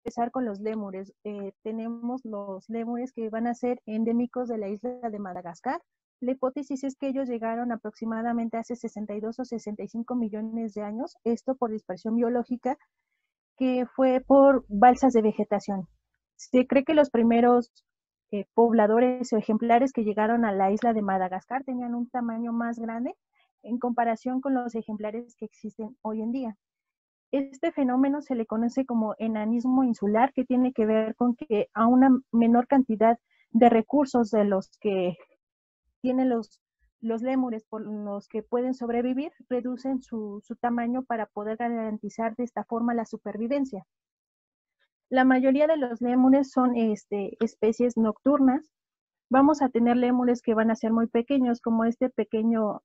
empezar con los lémures. Tenemos los lémures que van a ser endémicos de la isla de Madagascar. La hipótesis es que ellos llegaron aproximadamente hace 62 o 65 millones de años, esto por dispersión biológica, que fue por balsas de vegetación. Se cree que los primeros pobladores o ejemplares que llegaron a la isla de Madagascar tenían un tamaño más grande en comparación con los ejemplares que existen hoy en día. Este fenómeno se le conoce como enanismo insular, que tiene que ver con que a una menor cantidad de recursos de los que tienen los lémures por los que pueden sobrevivir, reducen su tamaño para poder garantizar de esta forma la supervivencia. La mayoría de los lémures son especies nocturnas. Vamos a tener lémures que van a ser muy pequeños, como este pequeño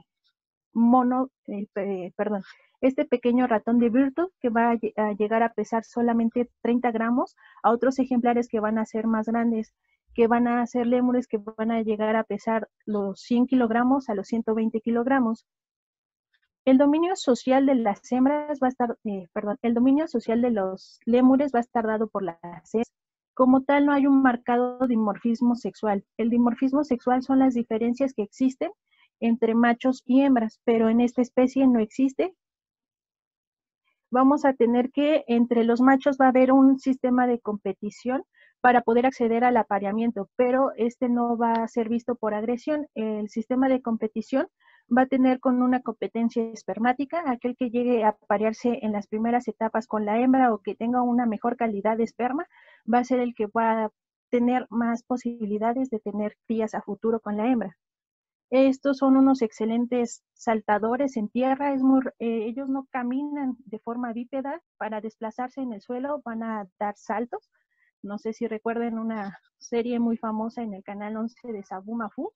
este pequeño ratón de Virtu, que va a llegar a pesar solamente 30 gramos, a otros ejemplares que van a ser más grandes, que van a ser lémures que van a llegar a pesar los 100 kilogramos a los 120 kilogramos. El dominio social de las hembras va a estar, el dominio social de los lémures va a estar dado por las hembras. Como tal, no hay un marcado dimorfismo sexual. El dimorfismo sexual son las diferencias que existen entre machos y hembras, pero en esta especie no existe. Vamos a tener que entre los machos va a haber un sistema de competición para poder acceder al apareamiento, pero este no va a ser visto por agresión. El sistema de competición va a tener con una competencia espermática, aquel que llegue a aparearse en las primeras etapas con la hembra o que tenga una mejor calidad de esperma, va a ser el que va a tener más posibilidades de tener crías a futuro con la hembra. Estos son unos excelentes saltadores en tierra. Ellos no caminan de forma bípeda. Para desplazarse en el suelo van a dar saltos. No sé si recuerden una serie muy famosa en el canal 11 de Sabu Mafu.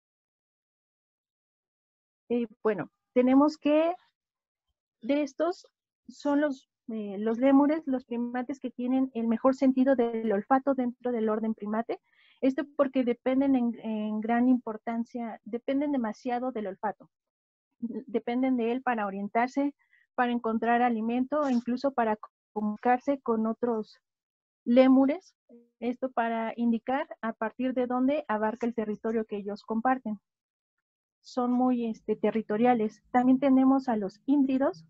Bueno, tenemos que de estos son los lémures, los primates que tienen el mejor sentido del olfato dentro del orden primate. Esto porque dependen en gran importancia, dependen demasiado del olfato. Dependen de él para orientarse, para encontrar alimento, e incluso para comunicarse con otros lémures. Esto para indicar a partir de dónde abarca el territorio que ellos comparten. Son muy territoriales. También tenemos a los híbridos,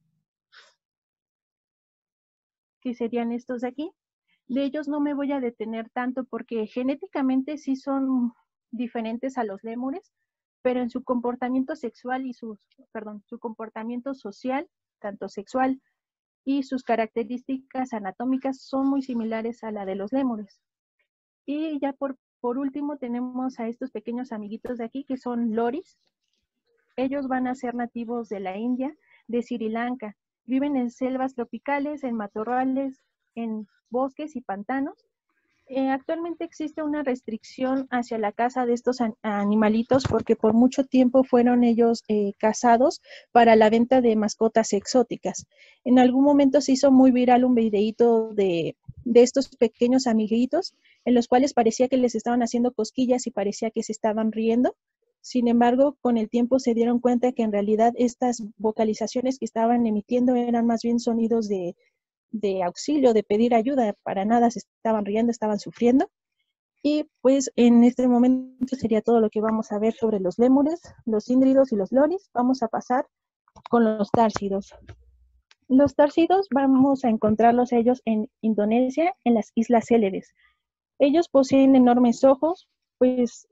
que serían estos de aquí. De ellos no me voy a detener tanto porque genéticamente sí son diferentes a los lémures, pero en su comportamiento sexual y su comportamiento social, tanto sexual y sus características anatómicas son muy similares a la de los lémures. Y ya por último tenemos a estos pequeños amiguitos de aquí que son loris. Ellos van a ser nativos de la India, de Sri Lanka. Viven en selvas tropicales, en matorrales, en bosques y pantanos. Actualmente existe una restricción hacia la caza de estos animalitos porque por mucho tiempo fueron ellos cazados para la venta de mascotas exóticas. En algún momento se hizo muy viral un videíto de estos pequeños amiguitos en los cuales parecía que les estaban haciendo cosquillas y parecía que se estaban riendo. Sin embargo, con el tiempo se dieron cuenta que en realidad estas vocalizaciones que estaban emitiendo eran más bien sonidos de auxilio, de pedir ayuda. Para nada se estaban riendo, estaban sufriendo. Y pues en este momento sería todo lo que vamos a ver sobre los lémures, los híbridos y los loris. Vamos a pasar con los társidos. Los társidos vamos a encontrarlos ellos en Indonesia, en las Islas Célebes. Ellos poseen enormes ojos, pues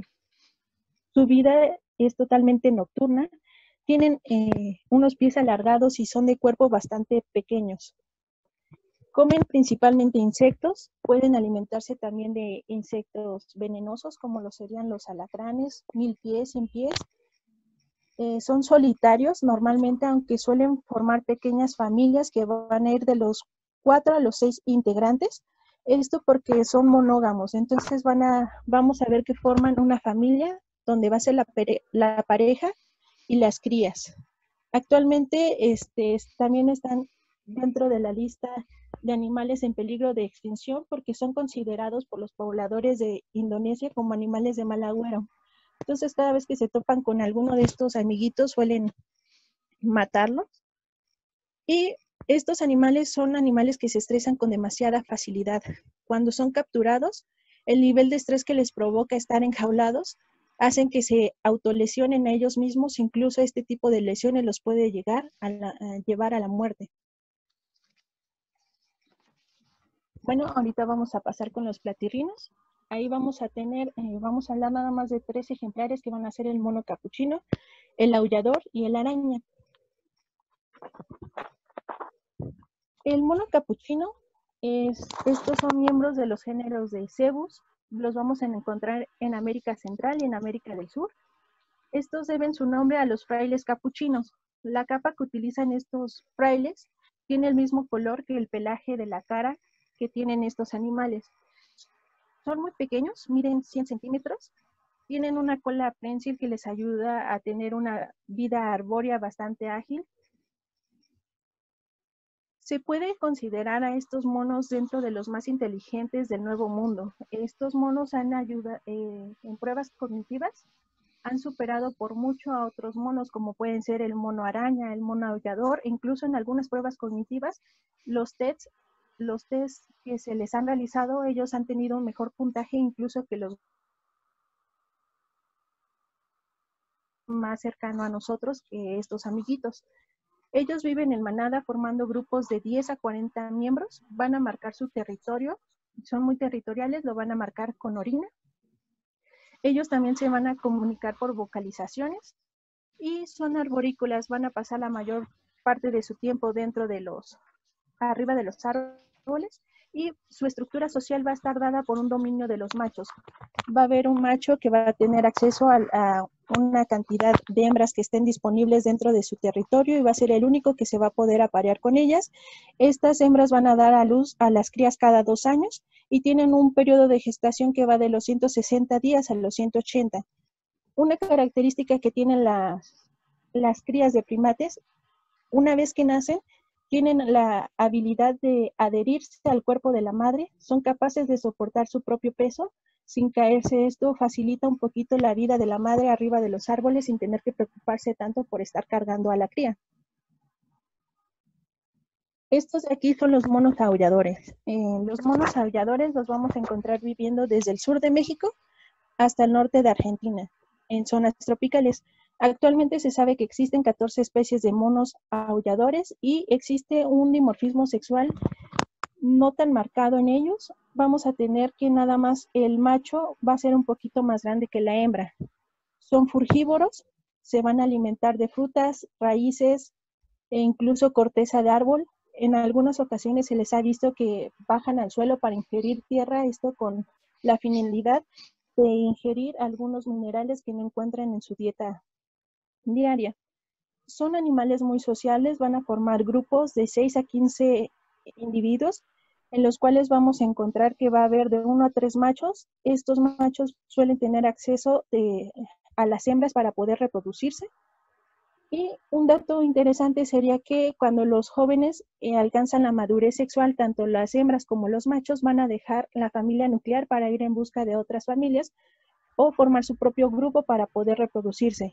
su vida es totalmente nocturna. Tienen unos pies alargados y son de cuerpo bastante pequeños. Comen principalmente insectos, pueden alimentarse también de insectos venenosos como lo serían los alacranes, 1000 pies, 100 pies. Son solitarios normalmente, aunque suelen formar pequeñas familias que van a ir de los 4 a los 6 integrantes. Esto porque son monógamos, entonces vamos a ver que forman una familia donde va a ser la pareja y las crías. Actualmente también están dentro de la lista de animales en peligro de extinción porque son considerados por los pobladores de Indonesia como animales de mal agüero. Entonces, cada vez que se topan con alguno de estos amiguitos, suelen matarlos. Y Estos animales son animales que se estresan con demasiada facilidad. Cuando son capturados, el nivel de estrés que les provoca estar enjaulados hacen que se autolesionen a ellos mismos, incluso este tipo de lesiones los puede llegar a llevar a la muerte. Bueno, ahorita vamos a pasar con los platirrinos. Ahí vamos a tener, vamos a hablar nada más de 3 ejemplares que van a ser el mono capuchino, el aullador y el araña. El mono capuchino, estos son miembros de los géneros de Cebus, los vamos a encontrar en América Central y en América del Sur. Estos deben su nombre a los frailes capuchinos. La capa que utilizan estos frailes tiene el mismo color que el pelaje de la cara que tienen estos animales. Son muy pequeños, miden 100 centímetros, tienen una cola prensil que les ayuda a tener una vida arbórea bastante ágil. Se puede considerar a estos monos dentro de los más inteligentes del Nuevo Mundo. Estos monos han ayudado en pruebas cognitivas, han superado por mucho a otros monos como pueden ser el mono araña, el mono aullador, incluso en algunas pruebas cognitivas, los tests que se les han realizado, ellos han tenido un mejor puntaje incluso que los más cercanos a nosotros que estos amiguitos. Ellos viven en manada formando grupos de 10 a 40 miembros, van a marcar su territorio, son muy territoriales, lo van a marcar con orina. Ellos también se van a comunicar por vocalizaciones y son arborícolas, van a pasar la mayor parte de su tiempo dentro de arriba de los árboles y su estructura social va a estar dada por un dominio de los machos. Va a haber un macho que va a tener acceso a una cantidad de hembras que estén disponibles dentro de su territorio y va a ser el único que se va a poder aparear con ellas. Estas hembras van a dar a luz a las crías cada 2 años y tienen un periodo de gestación que va de los 160 días a los 180. Una característica que tienen las crías de primates, una vez que nacen, tienen la habilidad de adherirse al cuerpo de la madre, son capaces de soportar su propio peso sin caerse. Esto facilita un poquito la vida de la madre arriba de los árboles sin tener que preocuparse tanto por estar cargando a la cría. Estos de aquí son los monos aulladores. Los monos aulladores los vamos a encontrar viviendo desde el sur de México hasta el norte de Argentina, en zonas tropicales. Actualmente se sabe que existen 14 especies de monos aulladores y existe un dimorfismo sexual no tan marcado en ellos. Vamos a tener que nada más el macho va a ser un poquito más grande que la hembra. Son frugívoros, se van a alimentar de frutas, raíces e incluso corteza de árbol. En algunas ocasiones se les ha visto que bajan al suelo para ingerir tierra, esto con la finalidad de ingerir algunos minerales que no encuentran en su dieta diaria. Son animales muy sociales, van a formar grupos de 6 a 15 individuos, en los cuales vamos a encontrar que va a haber de 1 a 3 machos. Estos machos suelen tener acceso a las hembras para poder reproducirse. Y un dato interesante sería que cuando los jóvenes alcanzan la madurez sexual, tanto las hembras como los machos van a dejar la familia nuclear para ir en busca de otras familias o formar su propio grupo para poder reproducirse.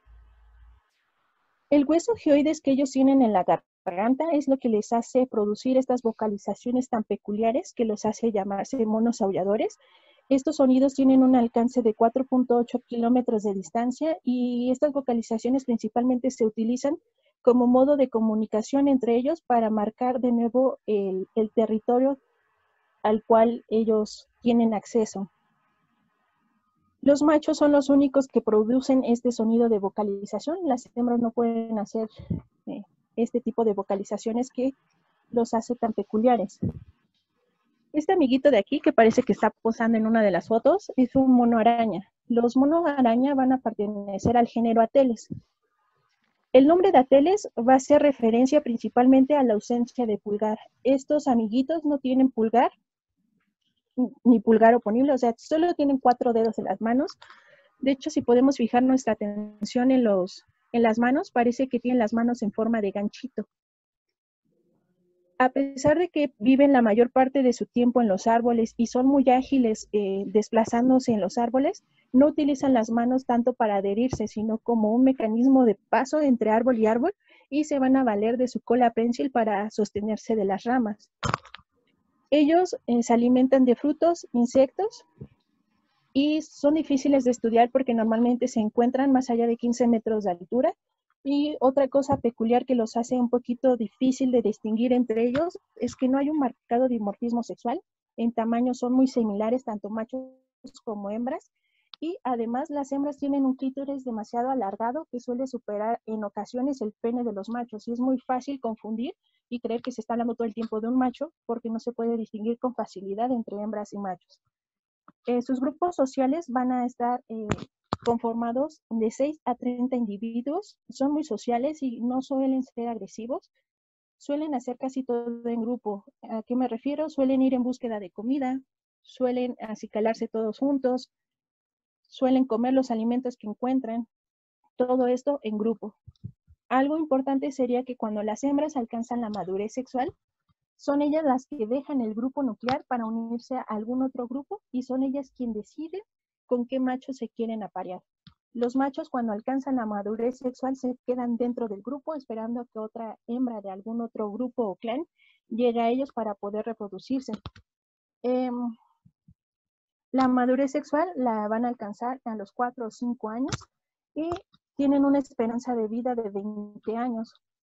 El hueso geoides que ellos tienen en la garganta es lo que les hace producir estas vocalizaciones tan peculiares que los hace llamarse monos aulladores. Estos sonidos tienen un alcance de 4.8 kilómetros de distancia y estas vocalizaciones principalmente se utilizan como modo de comunicación entre ellos para marcar de nuevo el territorio al cual ellos tienen acceso. Los machos son los únicos que producen este sonido de vocalización. Las hembras no pueden hacer este tipo de vocalizaciones que los hace tan peculiares. Este amiguito de aquí, que parece que está posando en una de las fotos, es un mono araña. Los monos araña van a pertenecer al género Ateles. El nombre de Ateles va a hacer referencia principalmente a la ausencia de pulgar. Estos amiguitos no tienen pulgar, ni pulgar oponible, o sea, solo tienen 4 dedos en las manos. De hecho, si podemos fijar nuestra atención en las manos, parece que tienen las manos en forma de ganchito. A pesar de que viven la mayor parte de su tiempo en los árboles y son muy ágiles desplazándose en los árboles, no utilizan las manos tanto para adherirse, sino como un mecanismo de paso entre árbol y árbol y se van a valer de su cola prensil para sostenerse de las ramas. Ellos se alimentan de frutos, insectos, y son difíciles de estudiar porque normalmente se encuentran más allá de 15 metros de altura. Y otra cosa peculiar que los hace un poquito difícil de distinguir entre ellos es que no hay un marcado dimorfismo sexual. En tamaño son muy similares, tanto machos como hembras. Y además las hembras tienen un clítoris demasiado alargado que suele superar en ocasiones el pene de los machos. Y es muy fácil confundir y creer que se está hablando todo el tiempo de un macho porque no se puede distinguir con facilidad entre hembras y machos. Sus grupos sociales van a estar conformados de 6 a 30 individuos. Son muy sociales y no suelen ser agresivos. Suelen hacer casi todo en grupo. ¿A qué me refiero? Suelen ir en búsqueda de comida, suelen acicalarse todos juntos, suelen comer los alimentos que encuentran. Todo esto en grupo. Algo importante sería que cuando las hembras alcanzan la madurez sexual, son ellas las que dejan el grupo nuclear para unirse a algún otro grupo y son ellas quienes deciden con qué machos se quieren aparear. Los machos cuando alcanzan la madurez sexual se quedan dentro del grupo esperando a que otra hembra de algún otro grupo o clan llegue a ellos para poder reproducirse. La madurez sexual la van a alcanzar a los 4 o 5 años y tienen una esperanza de vida de 20 años.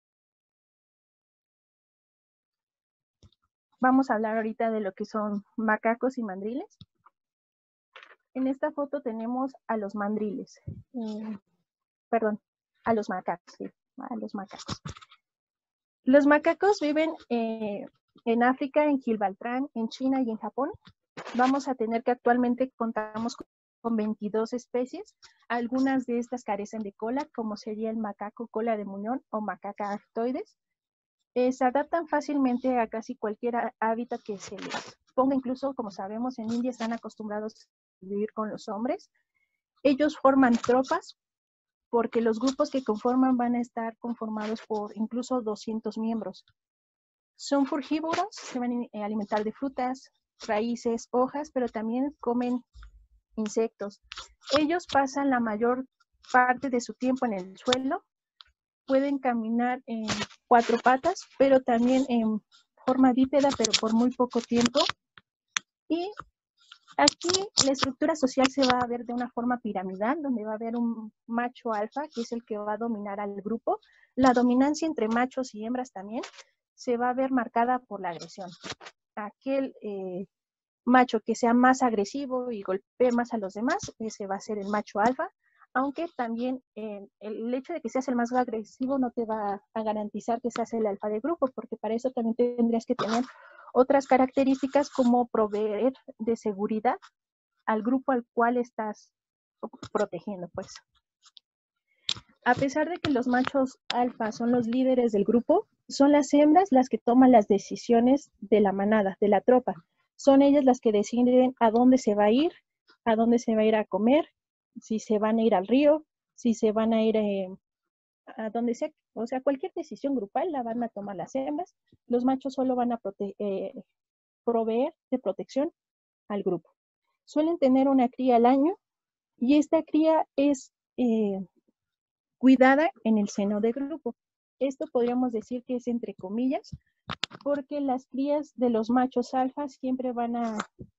Vamos a hablar ahorita de lo que son macacos y mandriles. En esta foto tenemos a los mandriles. Perdón, a los macacos, sí, a los macacos. Los macacos viven en África, en Gibraltar, en China y en Japón. Vamos a tener que actualmente contamos con 22 especies. Algunas de estas carecen de cola, como sería el macaco cola de muñón o macaca arctoides. Se adaptan fácilmente a casi cualquier hábitat que se les ponga, incluso como sabemos en India están acostumbrados a vivir con los hombres. Ellos forman tropas porque los grupos que conforman van a estar conformados por incluso 200 miembros. Son frugívoros, se van a alimentar de frutas, raíces, hojas, pero también comen insectos. Ellos pasan la mayor parte de su tiempo en el suelo. Pueden caminar en 4 patas, pero también en forma bípeda, pero por muy poco tiempo. Y aquí la estructura social se va a ver de una forma piramidal, donde va a haber un macho alfa, que es el que va a dominar al grupo. La dominancia entre machos y hembras también se va a ver marcada por la agresión. Aquel macho que sea más agresivo y golpee más a los demás, ese va a ser el macho alfa. Aunque también el hecho de que seas el más agresivo no te va a garantizar que seas el alfa del grupo, porque para eso también tendrías que tener otras características como proveer de seguridad al grupo al cual estás protegiendo, pues. A pesar de que los machos alfa son los líderes del grupo, son las hembras las que toman las decisiones de la manada, de la tropa. Son ellas las que deciden a dónde se va a ir a comer, si se van a ir al río, si se van a ir a donde sea. O sea, cualquier decisión grupal la van a tomar las hembras. Los machos solo van a proveer de protección al grupo. Suelen tener una cría al año y esta cría es cuidada en el seno del grupo. Esto podríamos decir que es entre comillas, porque las crías de los machos alfas siempre van a...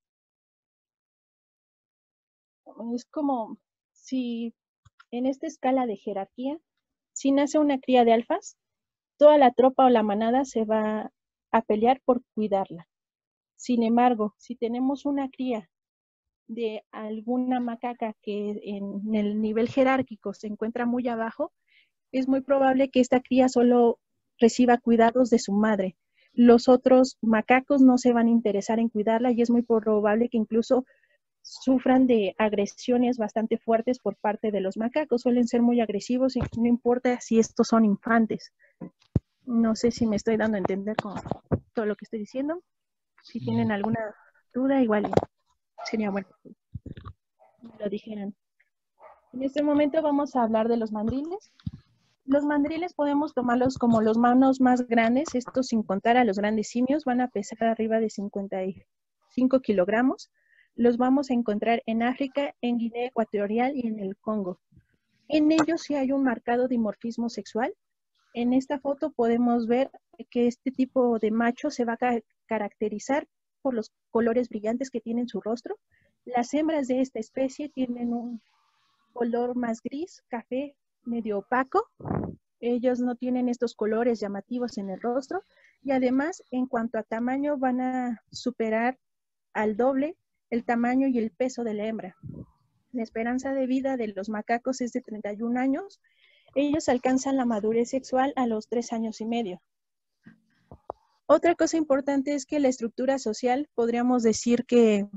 Es como si en esta escala de jerarquía, si nace una cría de alfas, toda la tropa o la manada se va a pelear por cuidarla. Sin embargo, si tenemos una cría de alguna macaca que en el nivel jerárquico se encuentra muy abajo, es muy probable que esta cría solo reciba cuidados de su madre. Los otros macacos no se van a interesar en cuidarla y es muy probable que incluso sufran de agresiones bastante fuertes por parte de los macacos. Suelen ser muy agresivos y no importa si estos son infantes. No sé si me estoy dando a entender con todo lo que estoy diciendo. Si tienen alguna duda, igual sería bueno que me lo dijeran. En este momento vamos a hablar de los mandriles. Los mandriles podemos tomarlos como los manos más grandes, estos sin contar a los grandes simios, van a pesar arriba de 55 kilogramos. Los vamos a encontrar en África, en Guinea Ecuatorial y en el Congo. En ellos sí hay un marcado dimorfismo sexual. En esta foto podemos ver que este tipo de macho se va a caracterizar por los colores brillantes que tiene en su rostro. Las hembras de esta especie tienen un color más gris, café, medio opaco. Ellos no tienen estos colores llamativos en el rostro y además en cuanto a tamaño van a superar al doble el tamaño y el peso de la hembra. La esperanza de vida de los macacos es de 31 años. Ellos alcanzan la madurez sexual a los 3 años y medio. Otra cosa importante es que la estructura social, podríamos decir que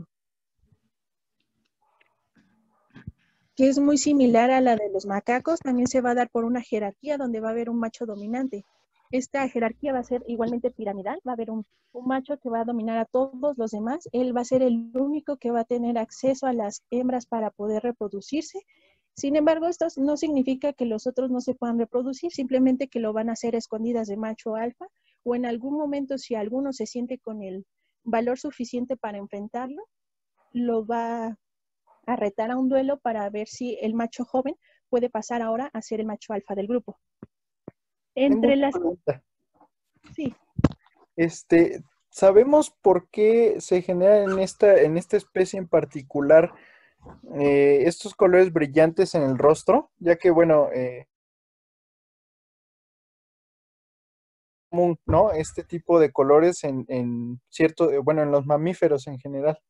es muy similar a la de los macacos, también se va a dar por una jerarquía donde va a haber un macho dominante. Esta jerarquía va a ser igualmente piramidal, va a haber un macho que va a dominar a todos los demás, él va a ser el único que va a tener acceso a las hembras para poder reproducirse. Sin embargo, esto no significa que los otros no se puedan reproducir, simplemente que lo van a hacer escondidas de macho alfa, o en algún momento si alguno se siente con el valor suficiente para enfrentarlo, lo va a retar a un duelo para ver si el macho joven puede pasar ahora a ser el macho alfa del grupo. Tengo Entre una las... pregunta. Sí. ¿Sabemos por qué se genera en esta especie en particular estos colores brillantes en el rostro? Ya que, bueno, común, ¿no? Este tipo de colores en cierto, bueno, en los mamíferos en general.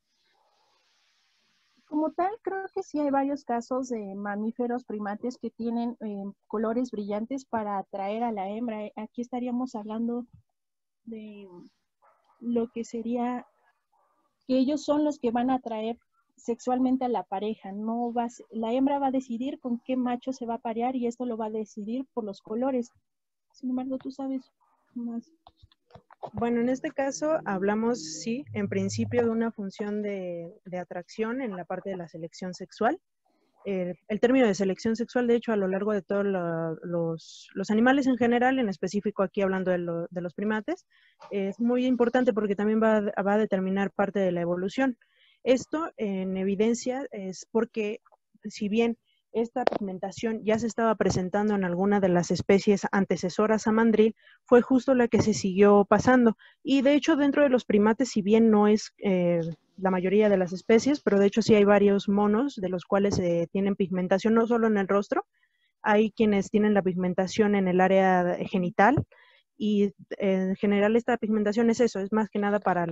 Como tal, creo que sí hay varios casos de mamíferos primates que tienen colores brillantes para atraer a la hembra. Aquí estaríamos hablando de lo que sería que ellos son los que van a atraer sexualmente a la pareja. No va, la hembra va a decidir con qué macho se va a parear y esto lo va a decidir por los colores. Sin embargo, tú sabes más. Bueno, en este caso hablamos, sí, en principio de una función de atracción en la parte de la selección sexual. El término de selección sexual, de hecho, a lo largo de todos los animales en general, en específico aquí hablando de los primates, es muy importante porque también va a determinar parte de la evolución. Esto en evidencia es porque si bien esta pigmentación ya se estaba presentando en alguna de las especies antecesoras a mandril, fue justo la que se siguió pasando. Y de hecho dentro de los primates, si bien no es la mayoría de las especies, pero de hecho sí hay varios monos de los cuales tienen pigmentación no solo en el rostro, hay quienes tienen la pigmentación en el área genital y en general esta pigmentación es eso, es más que nada para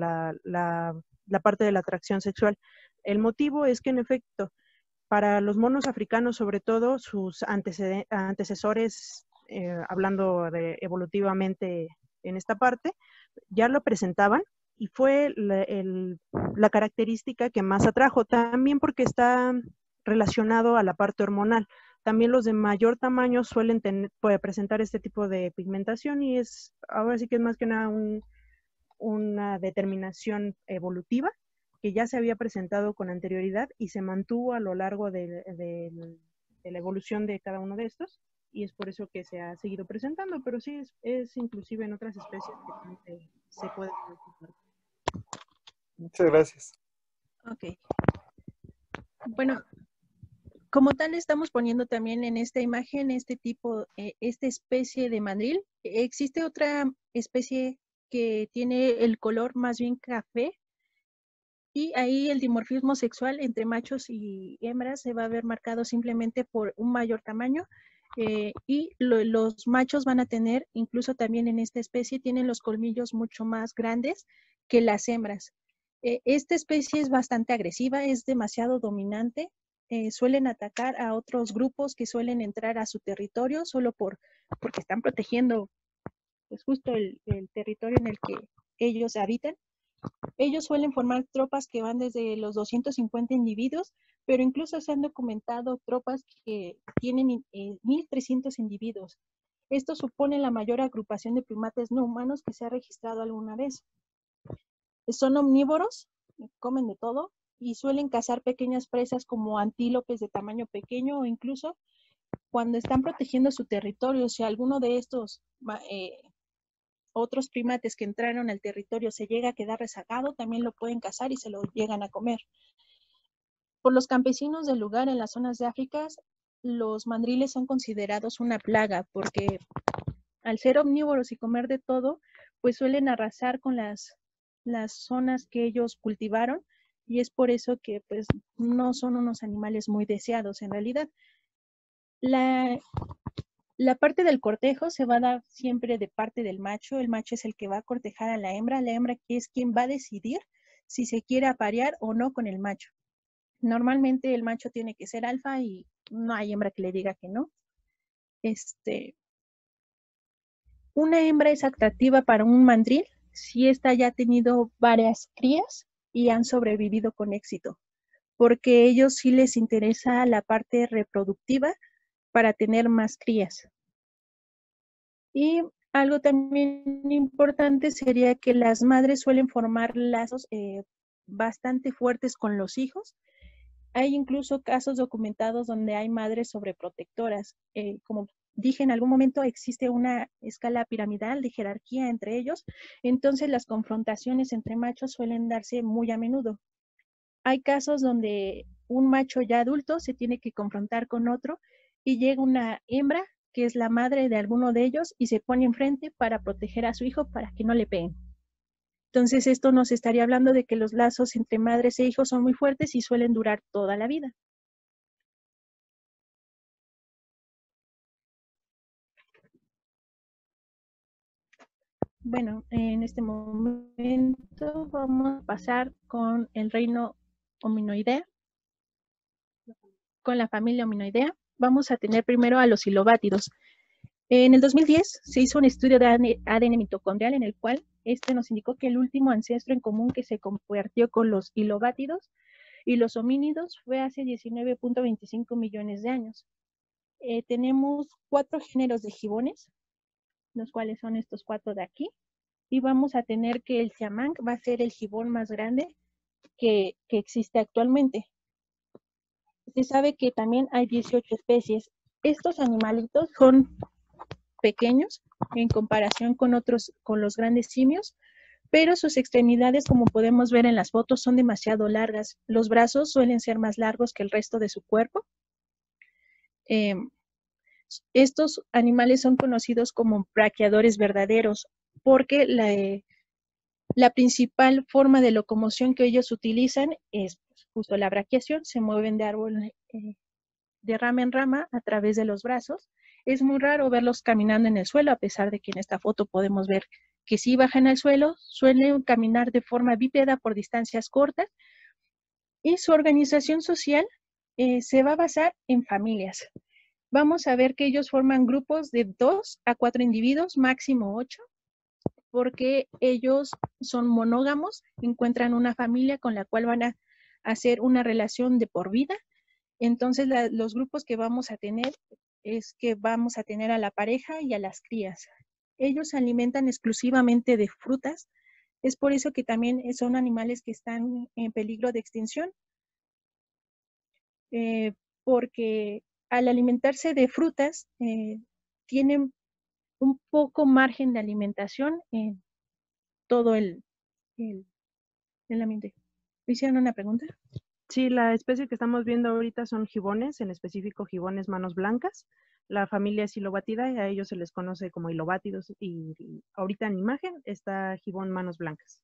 la parte de la atracción sexual. El motivo es que en efecto, para los monos africanos sobre todo, sus antecesores, hablando evolutivamente en esta parte, ya lo presentaban y fue la característica que más atrajo, también porque está relacionado a la parte hormonal. También los de mayor tamaño suelen puede presentar este tipo de pigmentación y es, ahora sí que es más que nada una determinación evolutiva que ya se había presentado con anterioridad y se mantuvo a lo largo de la evolución de cada uno de estos y es por eso que se ha seguido presentando, pero sí es inclusive en otras especies que también se puede identificar. Muchas gracias. Ok. Bueno, como tal estamos poniendo también en esta imagen este tipo, esta especie de mandril. Existe otra especie que tiene el color más bien café y ahí el dimorfismo sexual entre machos y hembras se va a ver marcado simplemente por un mayor tamaño y los machos van a tener, incluso también en esta especie, tienen los colmillos mucho más grandes que las hembras. Esta especie es bastante agresiva, es demasiado dominante, suelen atacar a otros grupos que suelen entrar a su territorio solo porque están protegiendo pues, justo el territorio en el que ellos habitan. Ellos suelen formar tropas que van desde los 250 individuos, pero incluso se han documentado tropas que tienen 1.300 individuos. Esto supone la mayor agrupación de primates no humanos que se ha registrado alguna vez. Son omnívoros, comen de todo y suelen cazar pequeñas presas como antílopes de tamaño pequeño o incluso cuando están protegiendo su territorio, si alguno de estos otros primates que entraron al territorio se llega a quedar rezagado, también lo pueden cazar y se lo llegan a comer. Por los campesinos del lugar en las zonas de África, los mandriles son considerados una plaga porque al ser omnívoros y comer de todo, pues suelen arrasar con las zonas que ellos cultivaron, y es por eso que pues no son unos animales muy deseados en realidad. La parte del cortejo se va a dar siempre de parte del macho. El macho es el que va a cortejar a la hembra que es quien va a decidir si se quiere aparear o no con el macho. Normalmente el macho tiene que ser alfa y no hay hembra que le diga que no. Una hembra es atractiva para un mandril si ésta ya ha tenido varias crías y han sobrevivido con éxito, porque a ellos sí les interesa la parte reproductiva para tener más crías. Y algo también importante sería que las madres suelen formar lazos bastante fuertes con los hijos. Hay incluso casos documentados donde hay madres sobreprotectoras. Como dije, en algún momento existe una escala piramidal de jerarquía entre ellos, entonces las confrontaciones entre machos suelen darse muy a menudo. Hay casos donde un macho ya adulto se tiene que confrontar con otro y llega una hembra que es la madre de alguno de ellos y se pone enfrente para proteger a su hijo para que no le peguen. Entonces esto nos estaría hablando de que los lazos entre madres e hijos son muy fuertes y suelen durar toda la vida. Bueno, en este momento vamos a pasar con el reino hominoidea, con la familia hominoidea. Vamos a tener primero a los hilobátidos. En el 2010 se hizo un estudio de ADN mitocondrial en el cual nos indicó que el último ancestro en común que se compartió con los hilobátidos y los homínidos fue hace 19.25 millones de años. Tenemos 4 géneros de gibones, los cuales son estos 4 de aquí, y vamos a tener que el siamang va a ser el gibón más grande que existe actualmente. Se sabe que también hay 18 especies. Estos animalitos son pequeños en comparación con los grandes simios, pero sus extremidades, como podemos ver en las fotos, son demasiado largas. Los brazos suelen ser más largos que el resto de su cuerpo. Estos animales son conocidos como braquiadores verdaderos porque la principal forma de locomoción que ellos utilizan es justo la braquiación. Se mueven de árbol, de rama en rama a través de los brazos. Es muy raro verlos caminando en el suelo, a pesar de que en esta foto podemos ver que sí bajan al suelo. Suelen caminar de forma bípeda por distancias cortas, y su organización social se va a basar en familias. Vamos a ver que ellos forman grupos de 2 a 4 individuos, máximo 8, porque ellos son monógamos, encuentran una familia con la cual van a hacer una relación de por vida. Entonces los grupos que vamos a tener es que vamos a tener a la pareja y a las crías. Ellos se alimentan exclusivamente de frutas. Es por eso que también son animales que están en peligro de extinción, porque al alimentarse de frutas tienen un poco margen de alimentación en todo el ambiente. ¿Me hicieron una pregunta? Sí, la especie que estamos viendo ahorita son gibones, en específico gibones manos blancas. La familia es hilobátida y a ellos se les conoce como hilobátidos, y ahorita en imagen está gibón manos blancas.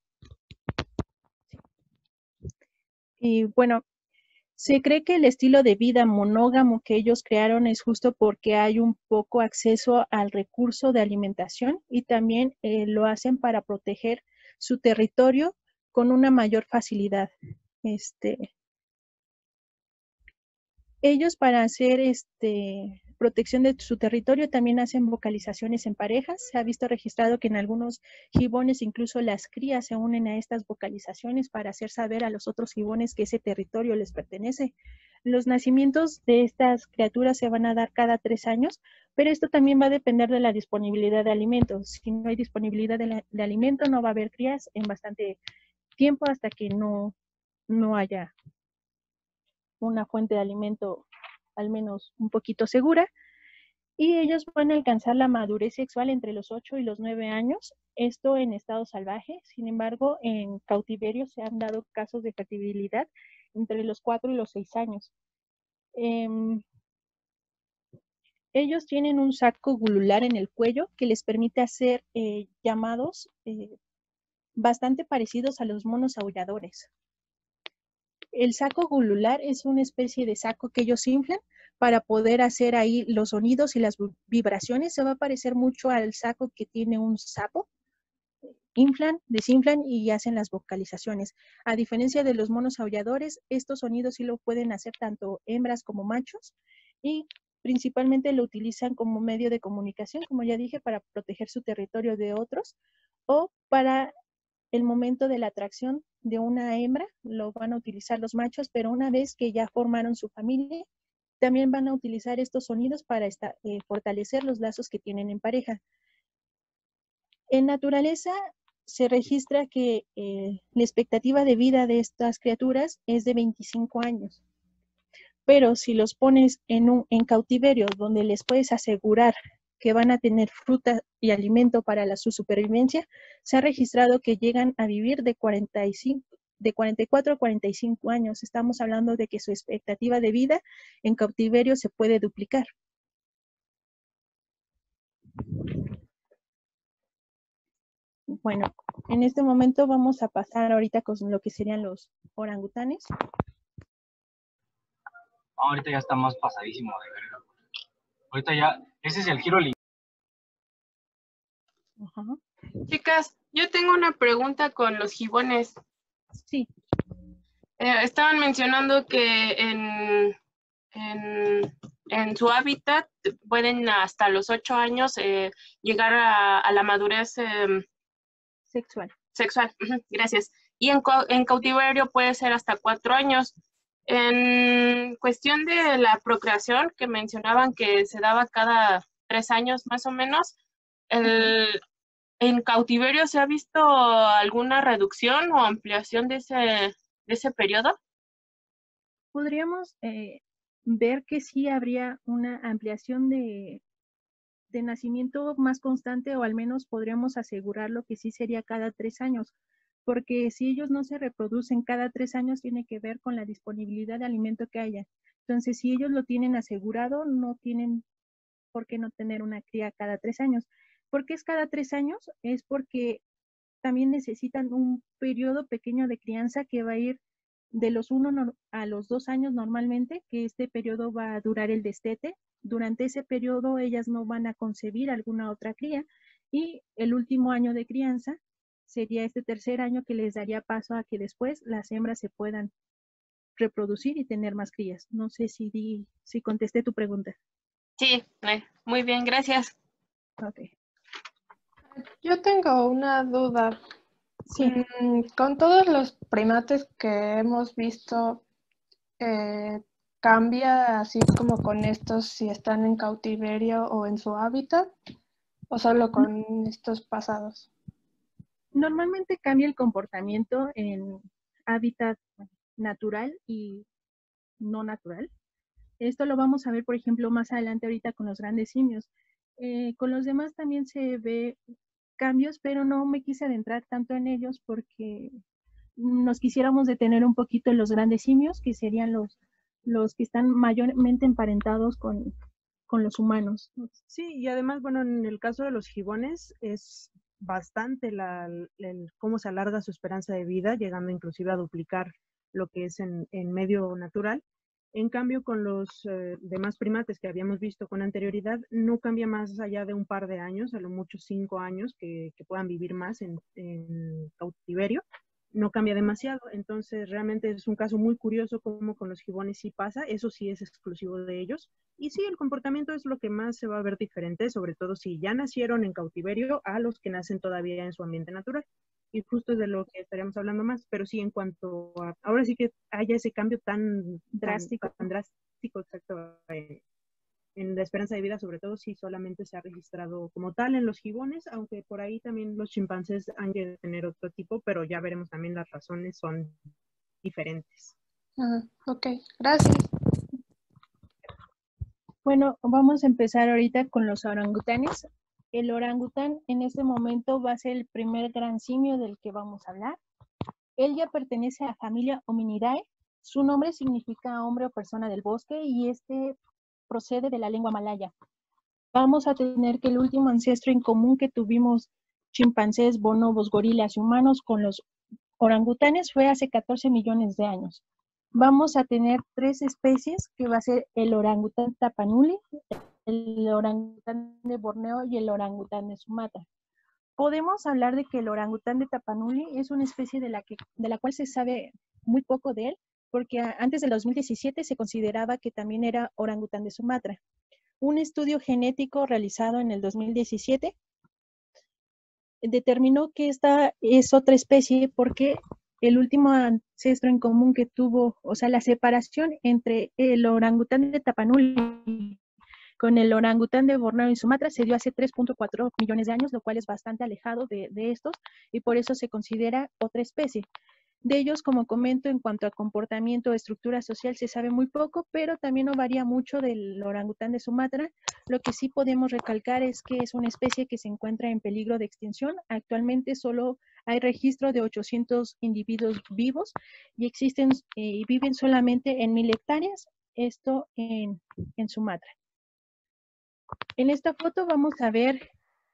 Y bueno, se cree que el estilo de vida monógamo que ellos crearon es justo porque hay un poco acceso al recurso de alimentación, y también lo hacen para proteger su territorio con una mayor facilidad. Ellos, para hacer protección de su territorio, también hacen vocalizaciones en parejas. Se ha visto registrado que en algunos gibones incluso las crías se unen a estas vocalizaciones para hacer saber a los otros gibones que ese territorio les pertenece. Los nacimientos de estas criaturas se van a dar cada 3 años, pero esto también va a depender de la disponibilidad de alimentos. Si no hay disponibilidad de alimento, no va a haber crías en bastante tiempo hasta que no haya una fuente de alimento al menos un poquito segura, y ellos van a alcanzar la madurez sexual entre los 8 y los 9 años, esto en estado salvaje. Sin embargo, en cautiverio se han dado casos de fertilidad entre los 4 y los 6 años. Ellos tienen un saco gulular en el cuello que les permite hacer llamados bastante parecidos a los monos aulladores. El saco gulular es una especie de saco que ellos inflan para poder hacer ahí los sonidos y las vibraciones. Se va a parecer mucho al saco que tiene un sapo. Inflan, desinflan y hacen las vocalizaciones. A diferencia de los monos aulladores, estos sonidos sí lo pueden hacer tanto hembras como machos y principalmente lo utilizan como medio de comunicación, como ya dije, para proteger su territorio de otros o para el momento de la atracción de una hembra, lo van a utilizar los machos, pero una vez que ya formaron su familia, también van a utilizar estos sonidos para fortalecer los lazos que tienen en pareja. En naturaleza se registra que la expectativa de vida de estas criaturas es de 25 años. Pero si los pones en cautiverio donde les puedes asegurar que van a tener fruta y alimento para su supervivencia, se ha registrado que llegan a vivir de 44 a 45 años. Estamos hablando de que su expectativa de vida en cautiverio se puede duplicar. Bueno, en este momento vamos a pasar ahorita con lo que serían los orangutanes. Ahorita ya está más pasadísimo de verga. Ahorita ya, ese es el giro. Ajá. Chicas, yo tengo una pregunta con los gibones. Sí. Estaban mencionando que en su hábitat pueden hasta los 8 años llegar a la madurez Sexual. Gracias. Y en cautiverio puede ser hasta 4 años. En cuestión de la procreación, que mencionaban que se daba cada 3 años más o menos, ¿en cautiverio se ha visto alguna reducción o ampliación de ese periodo? Podríamos ver que sí habría una ampliación de nacimiento más constante, o al menos podríamos asegurarlo que sí sería cada 3 años, porque si ellos no se reproducen cada 3 años, tiene que ver con la disponibilidad de alimento que haya. Entonces, si ellos lo tienen asegurado, no tienen por qué no tener una cría cada 3 años. ¿Por qué es cada 3 años? Es porque también necesitan un periodo pequeño de crianza que va a ir de los 1 a los 2 años normalmente, que este periodo va a durar el destete. Durante ese periodo ellas no van a concebir alguna otra cría y el último año de crianza sería este tercer año que les daría paso a que después las hembras se puedan reproducir y tener más crías. No sé si contesté tu pregunta. Sí, muy bien, gracias. Ok. Yo tengo una duda. Sí. Con todos los primates que hemos visto, ¿cambia así como con estos si están en cautiverio o en su hábitat? ¿O solo con estos pasados? Normalmente cambia el comportamiento en hábitat natural y no natural. Esto lo vamos a ver, por ejemplo, más adelante ahorita con los grandes simios. Con los demás también se ve cambios, pero no me quise adentrar tanto en ellos porque nos quisiéramos detener un poquito en los grandes simios, que serían los que están mayormente emparentados con los humanos. Sí, y además, bueno, en el caso de los gibones es bastante cómo se alarga su esperanza de vida, llegando inclusive a duplicar lo que es en medio natural. En cambio, con los demás primates que habíamos visto con anterioridad, no cambia más allá de un par de años, a lo mucho 5 años que puedan vivir más en cautiverio. No cambia demasiado, entonces realmente es un caso muy curioso como con los gibones sí pasa, eso sí es exclusivo de ellos. Y sí, el comportamiento es lo que más se va a ver diferente, sobre todo si ya nacieron en cautiverio a los que nacen todavía en su ambiente natural. Y justo es de lo que estaríamos hablando más, pero sí en cuanto a, ahora sí que haya ese cambio tan drástico, exacto, en la esperanza de vida, sobre todo si solamente se ha registrado como tal en los gibones, aunque por ahí también los chimpancés han de tener otro tipo, pero ya veremos también las razones son diferentes. Ok, gracias. Bueno, vamos a empezar ahorita con los orangutanes. El orangután en este momento va a ser el primer gran simio del que vamos a hablar. Él ya pertenece a la familia Hominidae. Su nombre significa hombre o persona del bosque y este procede de la lengua malaya. vamos a tener que el último ancestro en común que tuvimos chimpancés, bonobos, gorilas y humanos con los orangutanes fue hace 14 millones de años. Vamos a tener 3 especies, que va a ser el orangután tapanuli, el orangután de Borneo y el orangután de Sumatra. Podemos hablar de que el orangután de Tapanuli es una especie de la cual se sabe muy poco de él, porque antes del 2017 se consideraba que también era orangután de Sumatra. Un estudio genético realizado en el 2017 determinó que esta es otra especie porque el último ancestro en común que tuvo, o sea, la separación entre el orangután de Tapanuli con el orangután de Borneo y Sumatra se dio hace 3.4 millones de años, lo cual es bastante alejado de estos y por eso se considera otra especie. De ellos, como comento, en cuanto a comportamiento o estructura social se sabe muy poco, pero también no varía mucho del orangután de Sumatra. Lo que sí podemos recalcar es que es una especie que se encuentra en peligro de extinción. Actualmente solo hay registro de 800 individuos vivos y existen y viven solamente en 1000 hectáreas, esto en Sumatra. En esta foto vamos a ver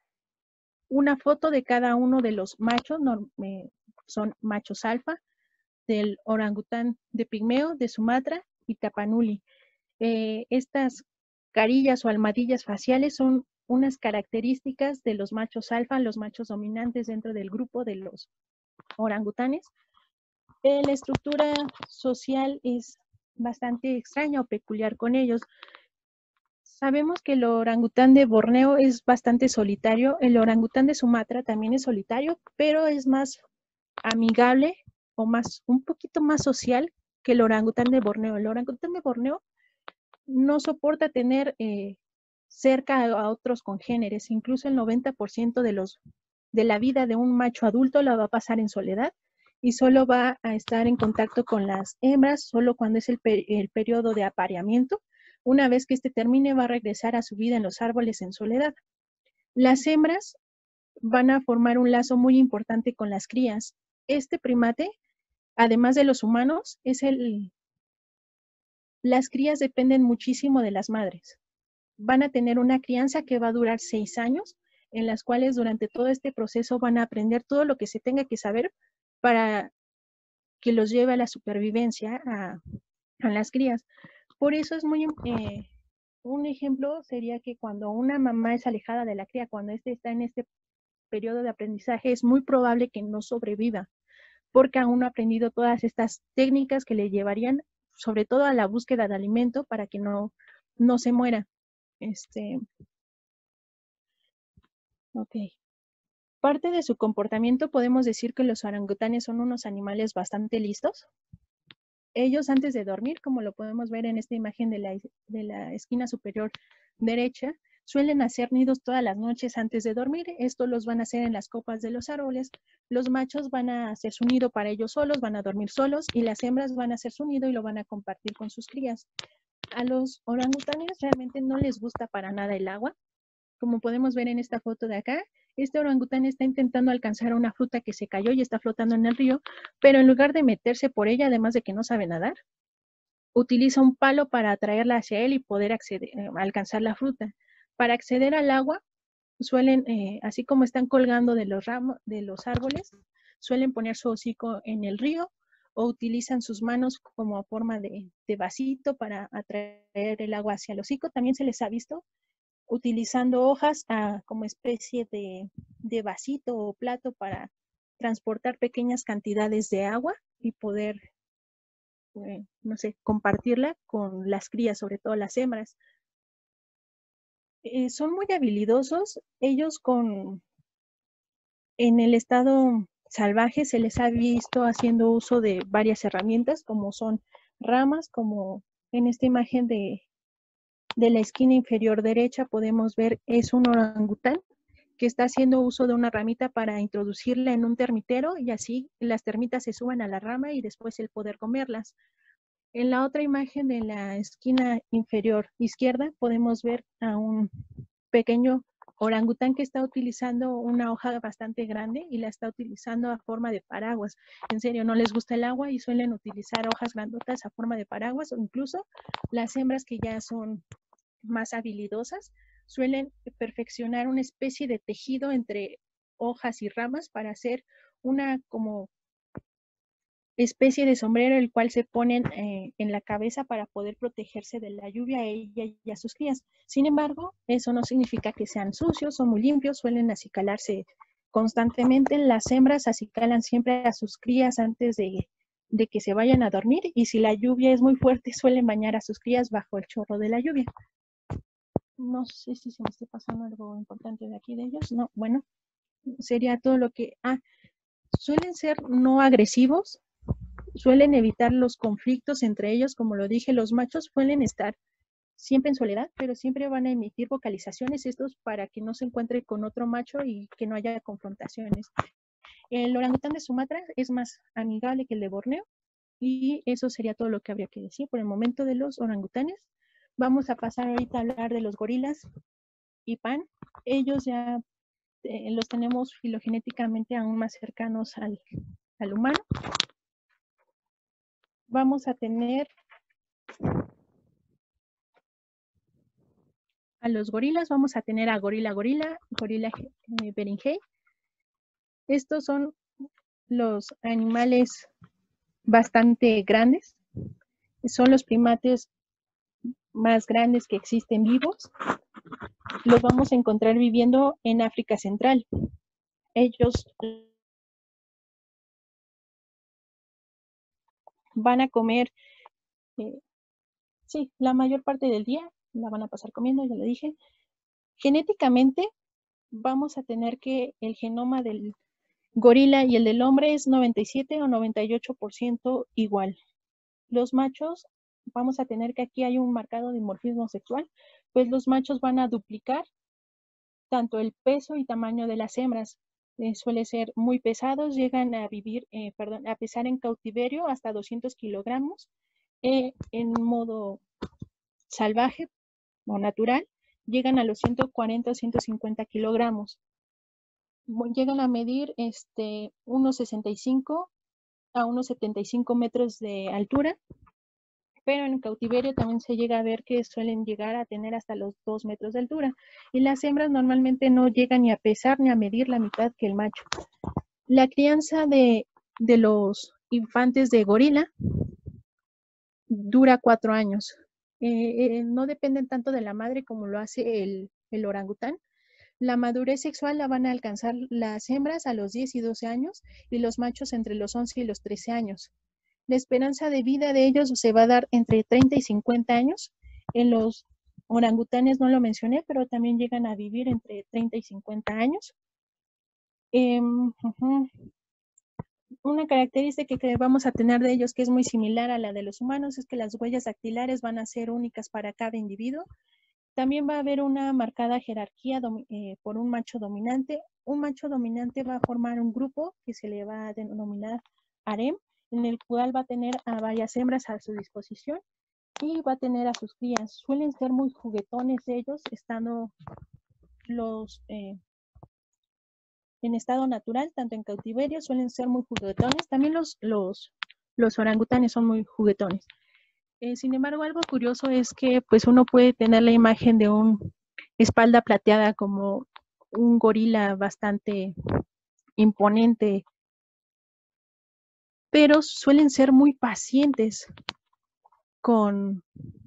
una foto de cada uno de los machos, son machos alfa, del orangután de Pigmeo, de Sumatra y Tapanuli. Estas carillas o almohadillas faciales son unas características de los machos alfa, los machos dominantes dentro del grupo de los orangutanes. La estructura social es bastante extraña o peculiar con ellos. Sabemos que el orangután de Borneo es bastante solitario. El orangután de Sumatra también es solitario, pero es más amigable o un poquito más social que el orangután de Borneo. El orangután de Borneo no soporta tener cerca a otros congéneres. Incluso el 90% de la vida de un macho adulto la va a pasar en soledad y solo va a estar en contacto con las hembras solo cuando es el periodo de apareamiento. Una vez que este termine, va a regresar a su vida en los árboles en soledad. Las hembras van a formar un lazo muy importante con las crías. Este primate, además de los humanos, las crías dependen muchísimo de las madres. Van a tener una crianza que va a durar 6 años, en las cuales durante todo este proceso van a aprender todo lo que se tenga que saber para que los lleve a la supervivencia a las crías. Por eso es un ejemplo sería que cuando una mamá es alejada de la cría, cuando está en este periodo de aprendizaje, es muy probable que no sobreviva, porque aún no ha aprendido todas estas técnicas que le llevarían sobre todo a la búsqueda de alimento para que no se muera. Ok. Parte de su comportamiento podemos decir que los orangutanes son unos animales bastante listos. Ellos antes de dormir, como lo podemos ver en esta imagen de la esquina superior derecha, suelen hacer nidos todas las noches antes de dormir. Esto los van a hacer en las copas de los árboles. Los machos van a hacer su nido para ellos solos, van a dormir solos, y las hembras van a hacer su nido y lo van a compartir con sus crías. A los orangutanes realmente no les gusta para nada el agua. Como podemos ver en esta foto de acá, este orangután está intentando alcanzar una fruta que se cayó y está flotando en el río, pero en lugar de meterse por ella, además de que no sabe nadar, utiliza un palo para atraerla hacia él y poder alcanzar la fruta. Para acceder al agua, suelen, así como están colgando de los árboles, suelen poner su hocico en el río o utilizan sus manos como forma de vasito para atraer el agua hacia el hocico. También se les ha visto utilizando hojas como especie de vasito o plato para transportar pequeñas cantidades de agua y poder, compartirla con las crías, sobre todo las hembras. Son muy habilidosos. Ellos en el estado salvaje se les ha visto haciendo uso de varias herramientas, como son ramas, como en esta imagen de la esquina inferior derecha podemos ver es un orangután que está haciendo uso de una ramita para introducirla en un termitero y así las termitas se suban a la rama y después el poder comerlas. En la otra imagen de la esquina inferior izquierda podemos ver a un pequeño orangután que está utilizando una hoja bastante grande y la está utilizando a forma de paraguas. En serio, no les gusta el agua y suelen utilizar hojas grandotas a forma de paraguas, o incluso las hembras que ya son más habilidosas suelen perfeccionar una especie de tejido entre hojas y ramas para hacer una como especie de sombrero el cual se ponen en la cabeza para poder protegerse de la lluvia a ella y a sus crías. Sin embargo, eso no significa que sean sucios, son muy limpios, suelen acicalarse constantemente. Las hembras acicalan siempre a sus crías antes de que se vayan a dormir, y si la lluvia es muy fuerte suelen bañar a sus crías bajo el chorro de la lluvia. No sé si se me está pasando algo importante de aquí de ellos. No, bueno, sería todo lo que... suelen ser no agresivos, suelen evitar los conflictos entre ellos. Como lo dije, los machos suelen estar siempre en soledad, pero siempre van a emitir vocalizaciones estos para que no se encuentre con otro macho y que no haya confrontaciones. El orangután de Sumatra es más amigable que el de Borneo, y eso sería todo lo que habría que decir por el momento de los orangutanes. Vamos a pasar ahorita a hablar de los gorilas y pan. Ellos ya los tenemos filogenéticamente aún más cercanos al humano. Vamos a tener a los gorilas, vamos a tener a gorila Beringhei. Estos son los animales bastante grandes, son los primates más grandes que existen vivos. Los vamos a encontrar viviendo en África Central. Ellos van a comer, sí, la mayor parte del día la van a pasar comiendo, ya lo dije. Genéticamente vamos a tener que el genoma del gorila y el del hombre es 97 o 98% igual. Los machos, vamos a tener que aquí hay un marcado dimorfismo sexual, pues los machos van a duplicar tanto el peso y tamaño de las hembras. Suele ser muy pesados, llegan a vivir, a pesar en cautiverio hasta 200 kilogramos. En modo salvaje o natural, llegan a los 140 o 150 kilogramos. Llegan a medir unos 65 a unos 75 metros de altura, pero en cautiverio también se llega a ver que suelen llegar a tener hasta los 2 metros de altura, y las hembras normalmente no llegan ni a pesar ni a medir la mitad que el macho. La crianza de los infantes de gorila dura 4 años. No dependen tanto de la madre como lo hace el orangután. La madurez sexual la van a alcanzar las hembras a los 10 y 12 años y los machos entre los 11 y los 13 años. La esperanza de vida de ellos se va a dar entre 30 y 50 años. En los orangutanes no lo mencioné, pero también llegan a vivir entre 30 y 50 años. Una característica que vamos a tener de ellos que es muy similar a la de los humanos es que las huellas dactilares van a ser únicas para cada individuo. También va a haber una marcada jerarquía por un macho dominante. Un macho dominante va a formar un grupo que se le va a denominar harem, en el cual va a tener a varias hembras a su disposición y va a tener a sus crías. Suelen ser muy juguetones ellos, estando los en estado natural, tanto en cautiverio, suelen ser muy juguetones. También los orangutanes son muy juguetones. Sin embargo, algo curioso es que pues uno puede tener la imagen de un espalda plateada como un gorila bastante imponente, pero suelen ser muy pacientes con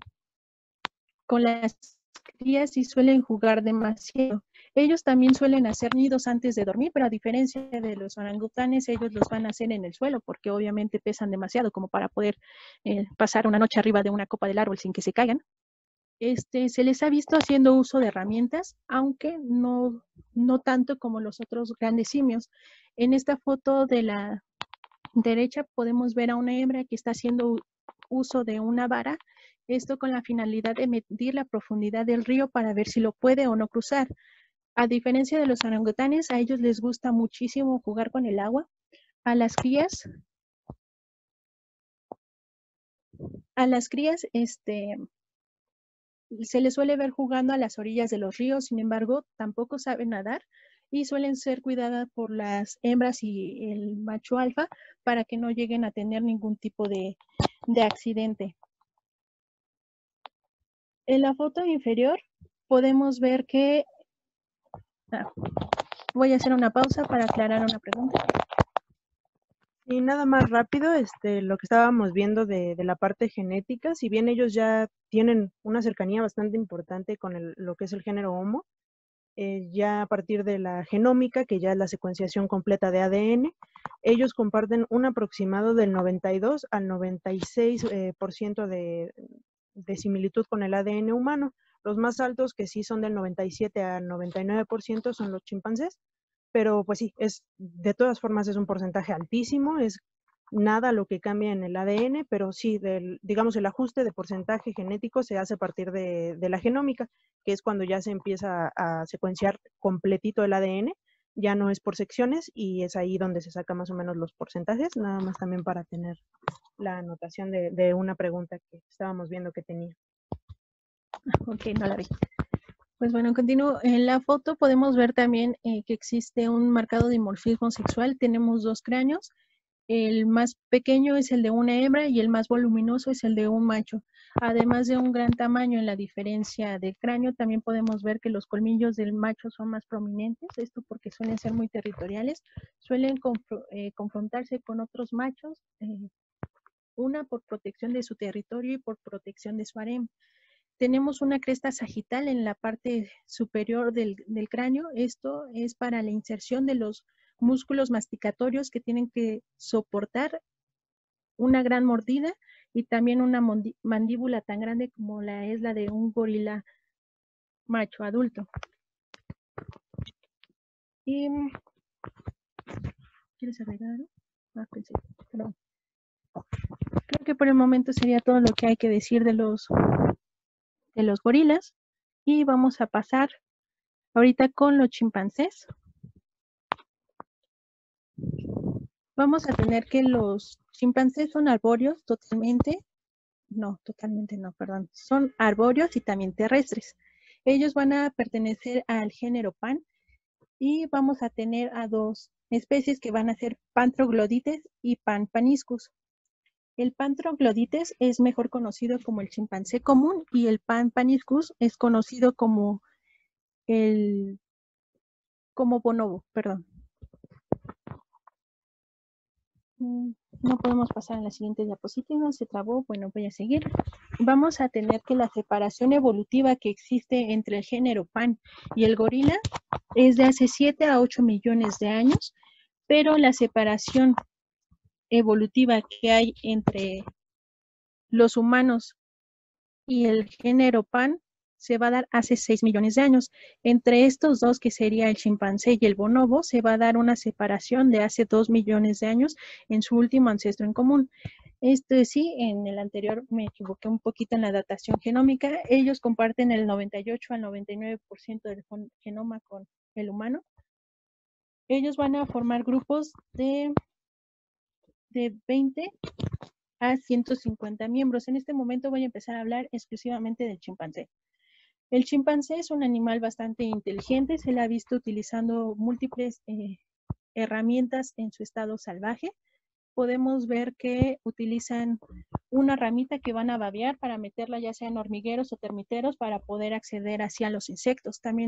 las crías y suelen jugar demasiado. Ellos también suelen hacer nidos antes de dormir, pero a diferencia de los orangutanes, ellos los van a hacer en el suelo porque obviamente pesan demasiado como para poder pasar una noche arriba de una copa del árbol sin que se caigan. Se les ha visto haciendo uso de herramientas, aunque no tanto como los otros grandes simios. En esta foto de la derecha podemos ver a una hembra que está haciendo uso de una vara, esto con la finalidad de medir la profundidad del río para ver si lo puede o no cruzar. A diferencia de los orangutanes, a ellos les gusta muchísimo jugar con el agua. A las crías, se les suele ver jugando a las orillas de los ríos, sin embargo, tampoco saben nadar y suelen ser cuidadas por las hembras y el macho alfa para que no lleguen a tener ningún tipo de accidente. En la foto inferior podemos ver que... voy a hacer una pausa para aclarar una pregunta. Y nada más rápido, lo que estábamos viendo de la parte genética, si bien ellos ya tienen una cercanía bastante importante con lo que es el género Homo, ya a partir de la genómica, que ya es la secuenciación completa de ADN, ellos comparten un aproximado del 92 al 96% de similitud con el ADN humano. Los más altos, que sí son del 97 al 99%, son los chimpancés. Pero pues sí, de todas formas es un porcentaje altísimo, es nada lo que cambia en el ADN, pero sí, digamos, el ajuste de porcentaje genético se hace a partir de la genómica, que es cuando ya se empieza a secuenciar completito el ADN, ya no es por secciones y es ahí donde se saca más o menos los porcentajes, nada más también para tener la anotación de una pregunta que estábamos viendo que tenía. Ok, no la vi. Pues bueno, continúo. En la foto podemos ver también que existe un marcado dimorfismo sexual. Tenemos dos cráneos. El más pequeño es el de una hembra y el más voluminoso es el de un macho. Además de un gran tamaño en la diferencia de cráneo, también podemos ver que los colmillos del macho son más prominentes, esto porque suelen ser muy territoriales, suelen confrontarse con otros machos, una por protección de su territorio y por protección de su harem. Tenemos una cresta sagital en la parte superior del cráneo. Esto es para la inserción de los músculos masticatorios que tienen que soportar una gran mordida y también una mandíbula tan grande como es la de un gorila macho adulto. Y ¿quieres agregar algo? Pensé, perdón. Creo que por el momento sería todo lo que hay que decir de los gorilas y vamos a pasar ahorita con los chimpancés. Vamos a tener que los chimpancés son arbóreos perdón, son arbóreos y también terrestres. Ellos van a pertenecer al género Pan y vamos a tener a dos especies que van a ser Pan troglodytes y Pan paniscus. El Pan troglodytes es mejor conocido como el chimpancé común y el Pan paniscus es conocido como bonobo, perdón. No podemos pasar a la siguiente diapositiva, se trabó, bueno, voy a seguir. Vamos a tener que la separación evolutiva que existe entre el género Pan y el gorila es de hace 7 a 8 millones de años, pero la separación evolutiva que hay entre los humanos y el género Pan se va a dar hace 6 millones de años. Entre estos dos, que sería el chimpancé y el bonobo, se va a dar una separación de hace 2 millones de años en su último ancestro en común. Sí, en el anterior me equivoqué un poquito en la datación genómica. Ellos comparten el 98 al 99% del genoma con el humano. Ellos van a formar grupos de 20 a 150 miembros. En este momento voy a empezar a hablar exclusivamente del chimpancé. El chimpancé es un animal bastante inteligente, se le ha visto utilizando múltiples herramientas en su estado salvaje. Podemos ver que utilizan una ramita que van a babear para meterla ya sea en hormigueros o termiteros para poder acceder hacia los insectos. También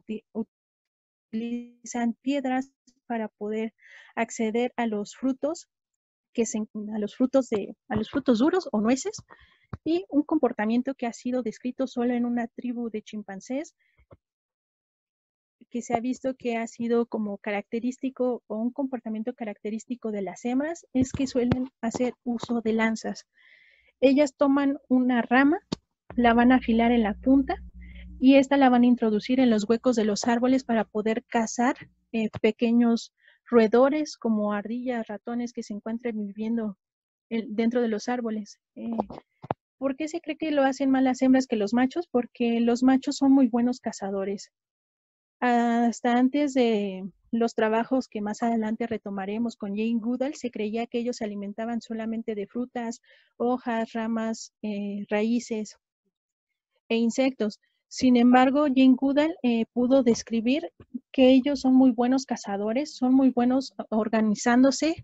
utilizan piedras para poder acceder a los frutos a los frutos duros o nueces, y un comportamiento que ha sido descrito solo en una tribu de chimpancés, que se ha visto que ha sido como característico o un comportamiento característico de las hembras, es que suelen hacer uso de lanzas. Ellas toman una rama, la van a afilar en la punta y esta la van a introducir en los huecos de los árboles para poder cazar pequeños roedores como ardillas, ratones que se encuentren viviendo dentro de los árboles. ¿Por qué se cree que lo hacen más las hembras que los machos? Porque los machos son muy buenos cazadores. Hasta antes de los trabajos que más adelante retomaremos con Jane Goodall, se creía que ellos se alimentaban solamente de frutas, hojas, ramas, raíces e insectos. Sin embargo, Jane Goodall pudo describir que ellos son muy buenos cazadores, son muy buenos organizándose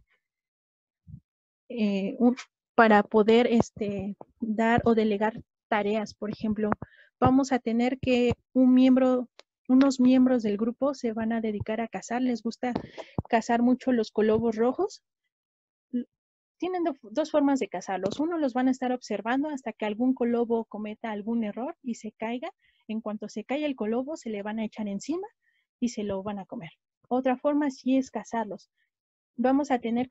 para poder dar o delegar tareas. Por ejemplo, vamos a tener que unos miembros del grupo se van a dedicar a cazar, les gusta cazar mucho los colobos rojos. Tienen dos formas de cazarlos. Uno, los van a estar observando hasta que algún colobo cometa algún error y se caiga. En cuanto se caiga el colobo, se le van a echar encima y se lo van a comer. Otra forma sí es cazarlos. Vamos a tener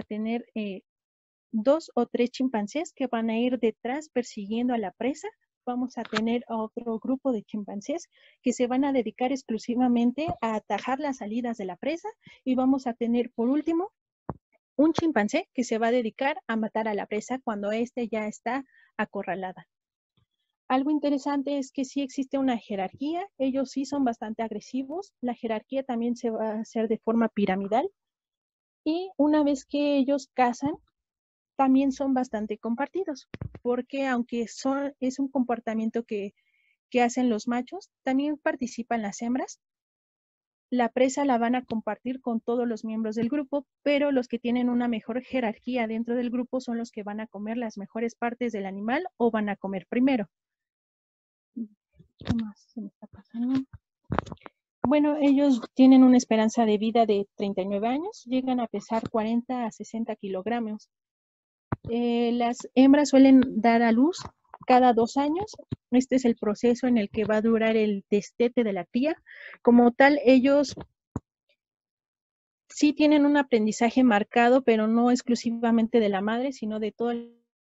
2 o 3 chimpancés que van a ir detrás persiguiendo a la presa. Vamos a tener a otro grupo de chimpancés que se van a dedicar exclusivamente a atajar las salidas de la presa. Y vamos a tener, por último, un chimpancé que se va a dedicar a matar a la presa cuando éste ya está acorralada. Algo interesante es que sí existe una jerarquía. Ellos sí son bastante agresivos. La jerarquía también se va a hacer de forma piramidal. Y una vez que ellos cazan, también son bastante compartidos, porque aunque es un comportamiento que hacen los machos, también participan las hembras. La presa la van a compartir con todos los miembros del grupo, pero los que tienen una mejor jerarquía dentro del grupo son los que van a comer las mejores partes del animal o van a comer primero. ¿Qué más se me está pasando? Bueno, ellos tienen una esperanza de vida de 39 años, llegan a pesar 40 a 60 kilogramos. Las hembras suelen dar a luz cada 2 años. Este es el proceso en el que va a durar el destete de la cría. Como tal, ellos sí tienen un aprendizaje marcado, pero no exclusivamente de la madre, sino de todo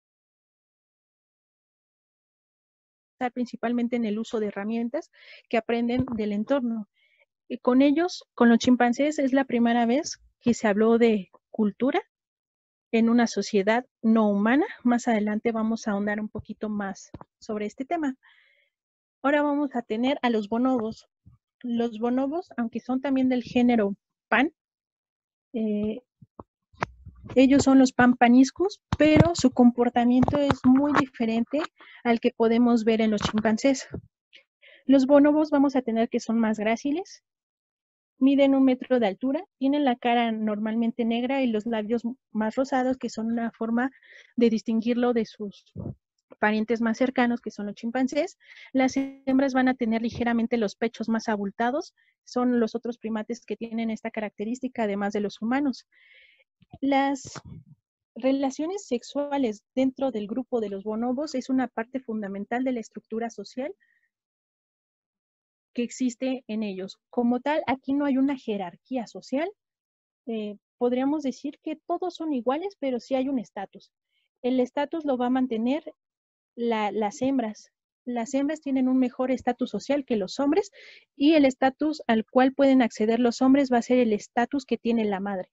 principalmente en el uso de herramientas que aprenden del entorno. Y con ellos, con los chimpancés, es la primera vez que se habló de cultura en una sociedad no humana. Más adelante vamos a ahondar un poquito más sobre este tema. Ahora vamos a tener a los bonobos. Los bonobos, aunque son también del género pan, ellos son los paniscus, pero su comportamiento es muy diferente al que podemos ver en los chimpancés. Los bonobos vamos a tener que son más gráciles, miden 1 metro de altura, tienen la cara normalmente negra y los labios más rosados, que son una forma de distinguirlo de sus parientes más cercanos, que son los chimpancés. Las hembras van a tener ligeramente los pechos más abultados, son los otros primates que tienen esta característica, además de los humanos. Las relaciones sexuales dentro del grupo de los bonobos es una parte fundamental de la estructura social que existe en ellos. Como tal, aquí no hay una jerarquía social. Podríamos decir que todos son iguales, pero sí hay un estatus. El estatus lo va a mantener las hembras. Las hembras tienen un mejor estatus social que los hombres y el estatus al cual pueden acceder los hombres va a ser el estatus que tiene la madre.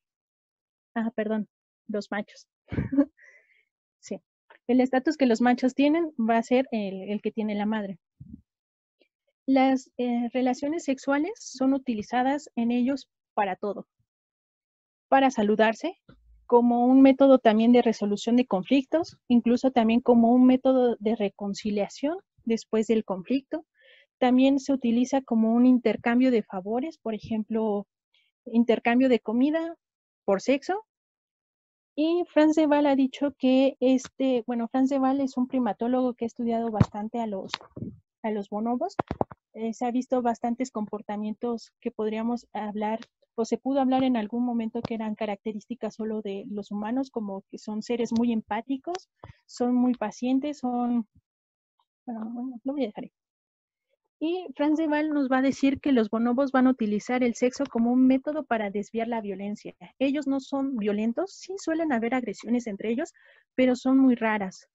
Los machos. Sí. El estatus que los machos tienen va a ser el que tiene la madre. Las relaciones sexuales son utilizadas en ellos para todo. Para saludarse, como un método también de resolución de conflictos, incluso también como un método de reconciliación después del conflicto. También se utiliza como un intercambio de favores, por ejemplo, intercambio de comida por sexo. Y Frans de Waal ha dicho que Frans de Waal es un primatólogo que ha estudiado bastante a los bonobos. Se ha visto bastantes comportamientos que podríamos hablar o se pudo hablar en algún momento que eran características solo de los humanos, como que son seres muy empáticos, son muy pacientes, lo voy a dejar ahí. Y Frans de Waal nos va a decir que los bonobos van a utilizar el sexo como un método para desviar la violencia. Ellos no son violentos, sí suelen haber agresiones entre ellos, pero son muy raras.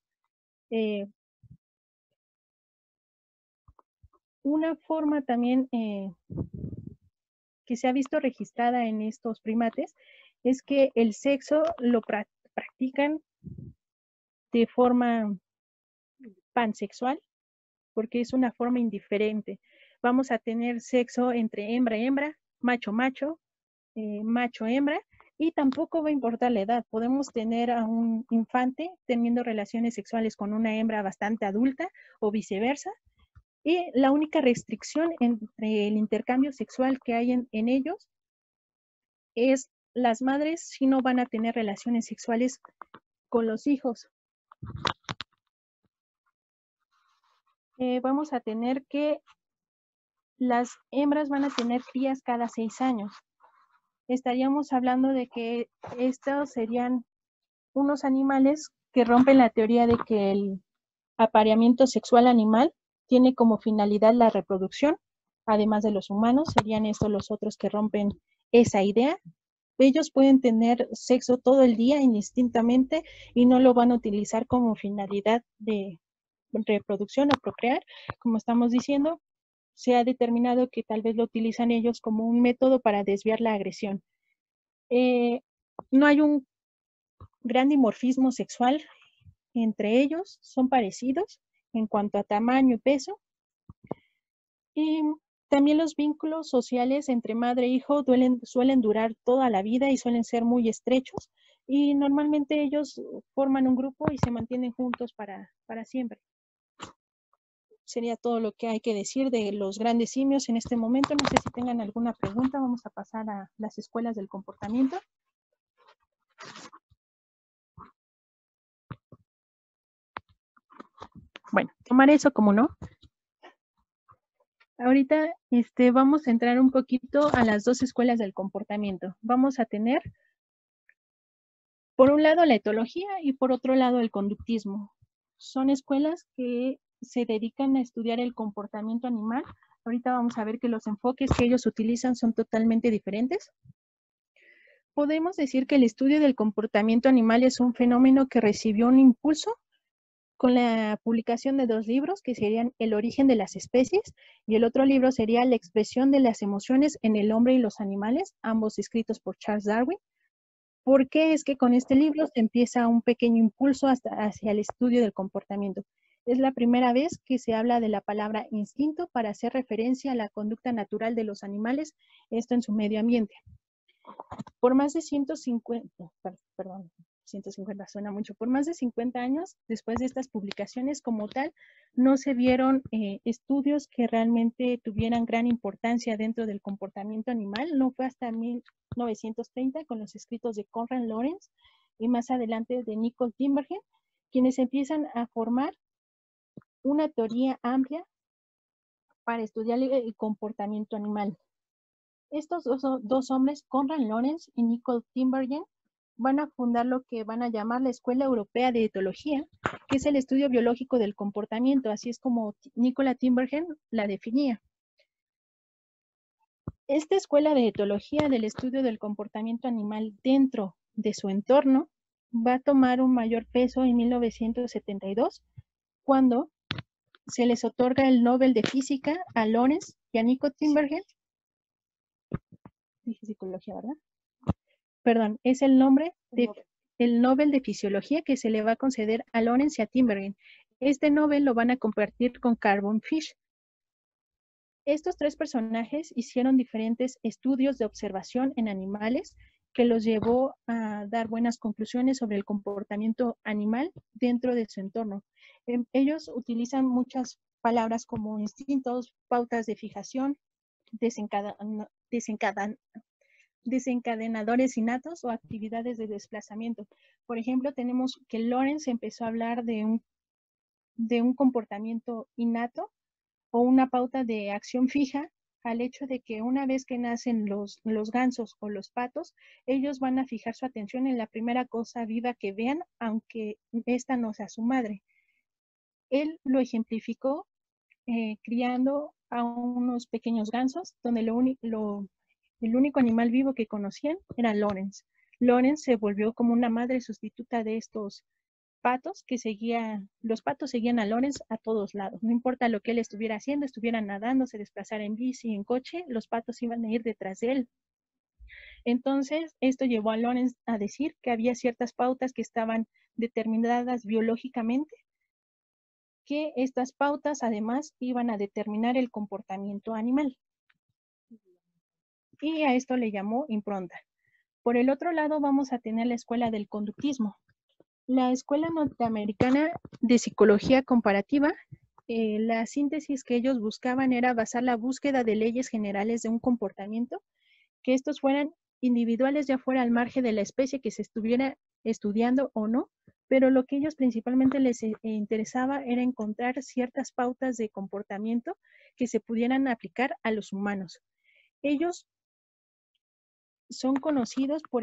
Una forma también que se ha visto registrada en estos primates es que el sexo lo practican de forma pansexual, porque es una forma indiferente. Vamos a tener sexo entre hembra y hembra, macho-macho, macho-hembra, y tampoco va a importar la edad. Podemos tener a un infante teniendo relaciones sexuales con una hembra bastante adulta o viceversa. Y la única restricción entre el intercambio sexual que hay en ellos es las madres si no van a tener relaciones sexuales con los hijos. vamos a tener que las hembras van a tener crías cada 6 años. Estaríamos hablando de que estos serían unos animales que rompen la teoría de que el apareamiento sexual animal tiene como finalidad la reproducción, además de los humanos, serían estos los otros que rompen esa idea. Ellos pueden tener sexo todo el día indistintamente y no lo van a utilizar como finalidad de reproducción o procrear, como estamos diciendo. Se ha determinado que tal vez lo utilizan ellos como un método para desviar la agresión. No hay un gran dimorfismo sexual entre ellos, son parecidos en cuanto a tamaño y peso. Y también los vínculos sociales entre madre e hijo suelen durar toda la vida y suelen ser muy estrechos. Y normalmente ellos forman un grupo y se mantienen juntos para siempre. Sería todo lo que hay que decir de los grandes simios en este momento. No sé si tengan alguna pregunta. Vamos a pasar a las escuelas del comportamiento. Bueno, tomar eso como no. Ahorita vamos a entrar un poquito a las dos escuelas del comportamiento. Vamos a tener, por un lado, la etología y por otro lado, el conductismo. Son escuelas que se dedican a estudiar el comportamiento animal. Ahorita vamos a ver que los enfoques que ellos utilizan son totalmente diferentes. Podemos decir que el estudio del comportamiento animal es un fenómeno que recibió un impulso con la publicación de 2 libros, que serían El origen de las especies, y el otro libro sería La expresión de las emociones en el hombre y los animales, ambos escritos por Charles Darwin. ¿Por qué es que con este libro se empieza un pequeño impulso hacia el estudio del comportamiento? Es la primera vez que se habla de la palabra instinto para hacer referencia a la conducta natural de los animales, esto en su medio ambiente. Por más de 150 suena mucho, por más de 50 años, después de estas publicaciones como tal, no se vieron estudios que realmente tuvieran gran importancia dentro del comportamiento animal. No fue hasta 1930 con los escritos de Conrad Lorenz y más adelante de Nicole Tinbergen, quienes empiezan a formar una teoría amplia para estudiar el comportamiento animal. Estos dos hombres, Conrad Lorenz y Nicole Tinbergen, van a fundar lo que van a llamar la Escuela Europea de Etología, que es el estudio biológico del comportamiento, así es como Nicola Tinbergen la definía. Esta escuela de etología del estudio del comportamiento animal dentro de su entorno va a tomar un mayor peso en 1972, cuando se les otorga el Nobel de Física a Lorenz y a Nico Tinbergen. Dije psicología, ¿verdad? Perdón, es el nombre de el Nobel de Fisiología que se le va a conceder a Lorenz y a Tinbergen. Este Nobel lo van a compartir con Carbon Fish. Estos 3 personajes hicieron diferentes estudios de observación en animales que los llevó a dar buenas conclusiones sobre el comportamiento animal dentro de su entorno. Ellos utilizan muchas palabras como instintos, pautas de fijación, desencadenadores innatos o actividades de desplazamiento. Por ejemplo, tenemos que Lorenz empezó a hablar de un comportamiento innato o una pauta de acción fija al hecho de que una vez que nacen los gansos o los patos, ellos van a fijar su atención en la primera cosa viva que vean, aunque esta no sea su madre. Él lo ejemplificó criando a unos pequeños gansos, donde el único animal vivo que conocían era Lorenz. Lorenz se volvió como una madre sustituta de estos patos los patos seguían a Lorenz a todos lados. No importa lo que él estuviera haciendo, estuviera nadando, se desplazara en bici, en coche, los patos iban a ir detrás de él. Entonces, esto llevó a Lorenz a decir que había ciertas pautas que estaban determinadas biológicamente, que estas pautas además iban a determinar el comportamiento animal. Y a esto le llamó impronta. Por el otro lado vamos a tener la escuela del conductismo. La Escuela Norteamericana de Psicología Comparativa, la síntesis que ellos buscaban era basar la búsqueda de leyes generales de un comportamiento, que estos fueran individuales ya fuera al margen de la especie que se estuviera estudiando o no, pero lo que ellos principalmente les interesaba era encontrar ciertas pautas de comportamiento que se pudieran aplicar a los humanos. Ellos son conocidos por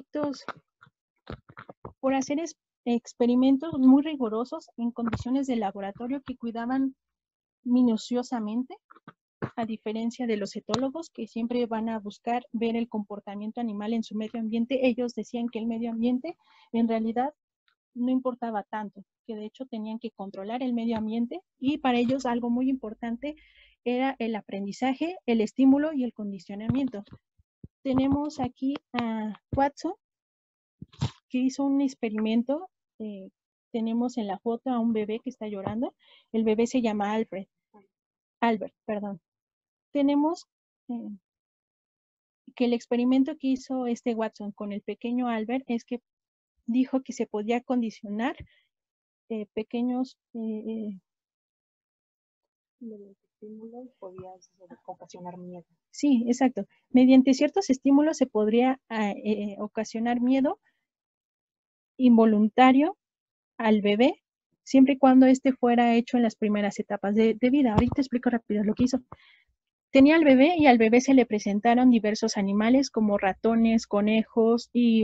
hacer experimentos muy rigurosos en condiciones de laboratorio que cuidaban minuciosamente, a diferencia de los etólogos que siempre van a buscar ver el comportamiento animal en su medio ambiente. Ellos decían que el medio ambiente en realidad no importaba tanto, que de hecho tenían que controlar el medio ambiente, y para ellos algo muy importante era el aprendizaje, el estímulo y el condicionamiento. Tenemos aquí a Watson, que hizo un experimento. Tenemos en la foto a un bebé que está llorando. El bebé se llama Albert. Tenemos que el experimento que hizo Watson con el pequeño Albert es que dijo que se podía condicionar pequeños estímulos, podías ocasionar miedo. Sí, exacto. Mediante ciertos estímulos se podría ocasionar miedo involuntario al bebé, siempre y cuando fuera hecho en las primeras etapas de vida. Ahorita explico rápido lo que hizo. Tenía al bebé y al bebé se le presentaron diversos animales como ratones, conejos, y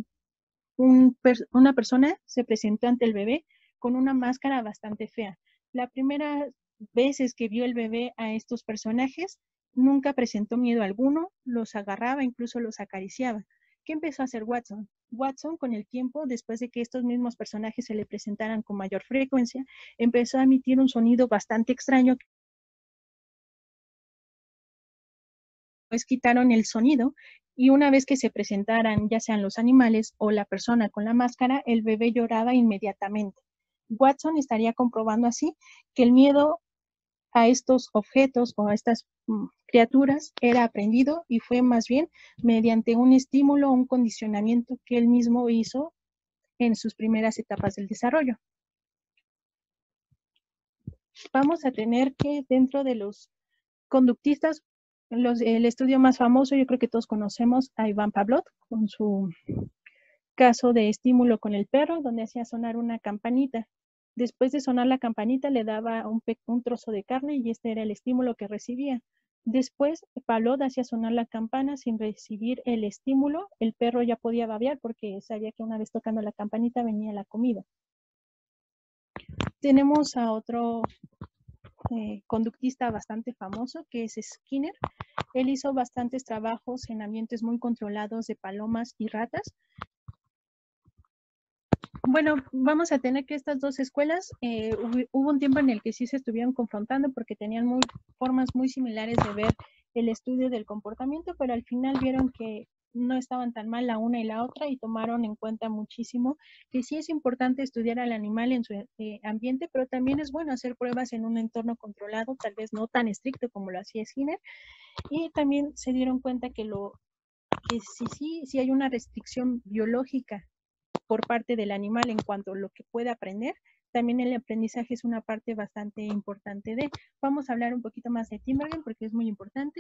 una persona se presentó ante el bebé con una máscara bastante fea. La primera veces que vio el bebé a estos personajes, nunca presentó miedo alguno, los agarraba, incluso los acariciaba. ¿Qué empezó a hacer Watson? Watson, con el tiempo, después de que estos mismos personajes se le presentaran con mayor frecuencia, empezó a emitir un sonido bastante extraño. Pues quitaron el sonido, y una vez que se presentaran ya sean los animales o la persona con la máscara, el bebé lloraba inmediatamente. Watson estaría comprobando así que el miedo a estos objetos o a estas criaturas era aprendido, y fue más bien mediante un estímulo, un condicionamiento que él mismo hizo en sus primeras etapas del desarrollo. Vamos a tener que dentro de los conductistas, el estudio más famoso, yo creo que todos conocemos a Ivan Pavlov con su caso de estímulo con el perro, donde hacía sonar una campanita. Después de sonar la campanita le daba un trozo de carne, y este era el estímulo que recibía. Después Pavlov hacía sonar la campana sin recibir el estímulo. El perro ya podía babear porque sabía que una vez tocando la campanita venía la comida. Tenemos a otro conductista bastante famoso, que es Skinner. Él hizo bastantes trabajos en ambientes muy controlados de palomas y ratas. Bueno, vamos a tener que estas dos escuelas, hubo un tiempo en el que sí se estuvieron confrontando porque tenían formas muy similares de ver el estudio del comportamiento, pero al final vieron que no estaban tan mal la una y la otra, y tomaron en cuenta muchísimo que sí es importante estudiar al animal en su ambiente, pero también es bueno hacer pruebas en un entorno controlado, tal vez no tan estricto como lo hacía Skinner, y también se dieron cuenta que sí hay una restricción biológica por parte del animal en cuanto a lo que puede aprender. También el aprendizaje es una parte bastante importante de. Vamos a hablar un poquito más de Tinbergen porque es muy importante.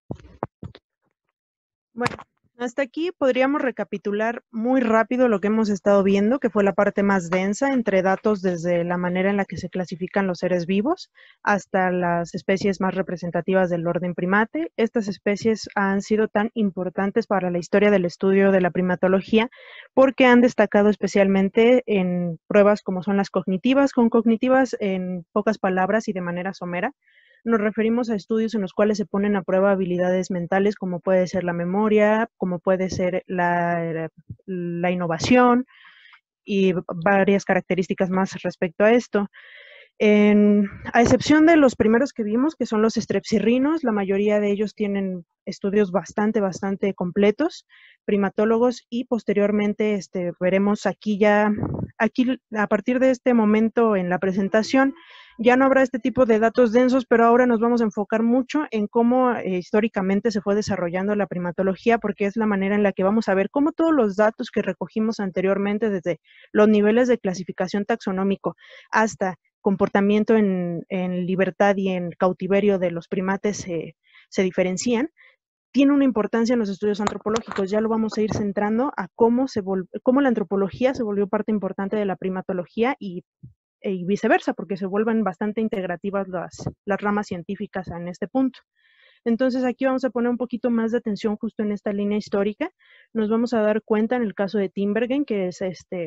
Bueno, hasta aquí podríamos recapitular muy rápido lo que hemos estado viendo, que fue la parte más densa, entre datos desde la manera en la que se clasifican los seres vivos hasta las especies más representativas del orden primate. Estas especies han sido tan importantes para la historia del estudio de la primatología porque han destacado especialmente en pruebas como son las cognitivas. Con cognitivas, en pocas palabras y de manera somera, nos referimos a estudios en los cuales se ponen a prueba habilidades mentales, como puede ser la memoria, como puede ser la innovación y varias características más respecto a esto. A excepción de los primeros que vimos, que son los strepsirrinos, la mayoría de ellos tienen estudios bastante completos, primatólogos, y posteriormente veremos aquí a partir de este momento en la presentación, ya no habrá este tipo de datos densos, pero ahora nos vamos a enfocar mucho en cómo históricamente se fue desarrollando la primatología, porque es la manera en la que vamos a ver cómo todos los datos que recogimos anteriormente, desde los niveles de clasificación taxonómico hasta comportamiento en libertad y en cautiverio de los primates, se diferencian. tiene una importancia en los estudios antropológicos. Ya lo vamos a ir centrando a cómo la antropología se volvió parte importante de la primatología y viceversa, porque se vuelven bastante integrativas las ramas científicas en este punto. Entonces aquí vamos a poner un poquito más de atención justo en esta línea histórica. Nos vamos a dar cuenta en el caso de Tinbergen, que es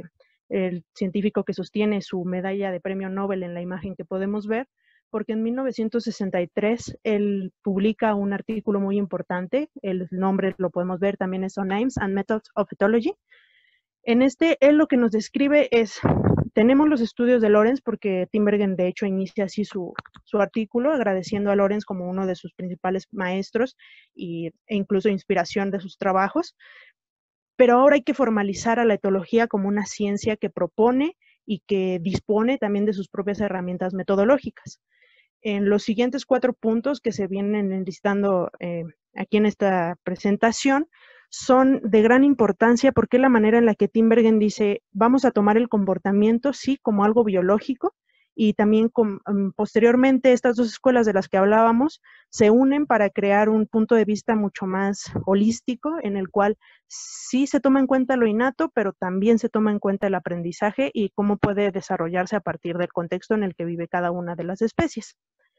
el científico que sostiene su medalla de premio Nobel en la imagen que podemos ver, porque en 1963 él publica un artículo muy importante, el nombre lo podemos ver también, es On Names and Methods of Ethology. En él lo que nos describe es, tenemos los estudios de Lorenz, porque Tinbergen de hecho inicia así su artículo, agradeciendo a Lorenz como uno de sus principales maestros e incluso inspiración de sus trabajos, pero ahora hay que formalizar a la etología como una ciencia que propone y que dispone también de sus propias herramientas metodológicas. En los siguientes 4 puntos que se vienen enlistando aquí en esta presentación, son de gran importancia porque la manera en la que Tinbergen dice, vamos a tomar el comportamiento, sí, como algo biológico, y también posteriormente estas dos escuelas de las que hablábamos se unen para crear un punto de vista mucho más holístico, en el cual sí se toma en cuenta lo innato, pero también se toma en cuenta el aprendizaje y cómo puede desarrollarse a partir del contexto en el que vive cada una de las especies.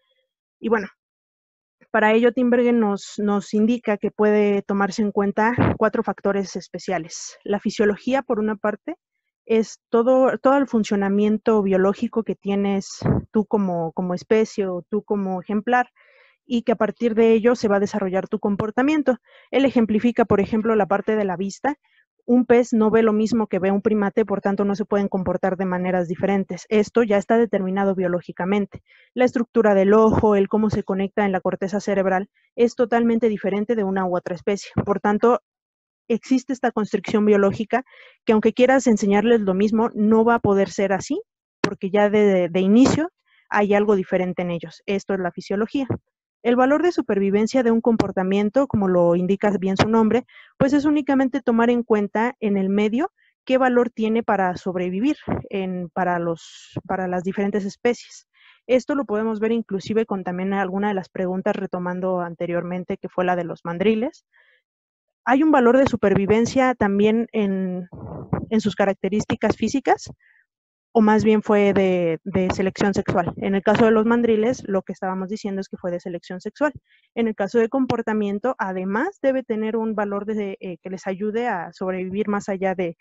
Y bueno, para ello, Tinbergen nos indica que puede tomarse en cuenta 4 factores especiales. La fisiología, por una parte, es todo el funcionamiento biológico que tienes tú como especie o tú como ejemplar, y que a partir de ello se va a desarrollar tu comportamiento. Él ejemplifica, por ejemplo, la parte de la vista. Un pez no ve lo mismo que ve un primate, por tanto no se pueden comportar de maneras diferentes. Esto ya está determinado biológicamente. La estructura del ojo, el cómo se conecta en la corteza cerebral, es totalmente diferente de una u otra especie. Por tanto, existe esta constricción biológica que aunque quieras enseñarles lo mismo, no va a poder ser así, porque ya de inicio hay algo diferente en ellos. Esto es la fisiología. El valor de supervivencia de un comportamiento, como lo indica bien su nombre, pues es únicamente tomar en cuenta en el medio qué valor tiene para sobrevivir para las diferentes especies. Esto lo podemos ver inclusive con también alguna de las preguntas retomando anteriormente, que fue la de los mandriles. Hay un valor de supervivencia también en sus características físicas, o más bien fue de selección sexual. En el caso de los mandriles, lo que estábamos diciendo es que fue de selección sexual. En el caso de comportamiento, además debe tener un valor que les ayude a sobrevivir más allá de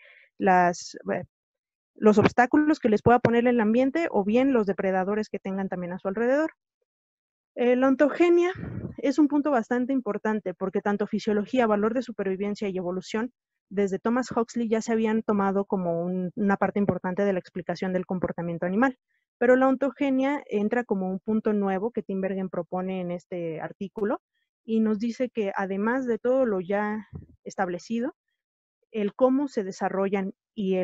los obstáculos que les pueda poner el ambiente o bien los depredadores que tengan también a su alrededor. La ontogenia es un punto bastante importante porque tanto fisiología, valor de supervivencia y evolución, desde Thomas Huxley ya se habían tomado como una parte importante de la explicación del comportamiento animal. Pero la ontogenia entra como un punto nuevo que Tinbergen propone en este artículo y nos dice que además de todo lo ya establecido, el cómo se desarrollan y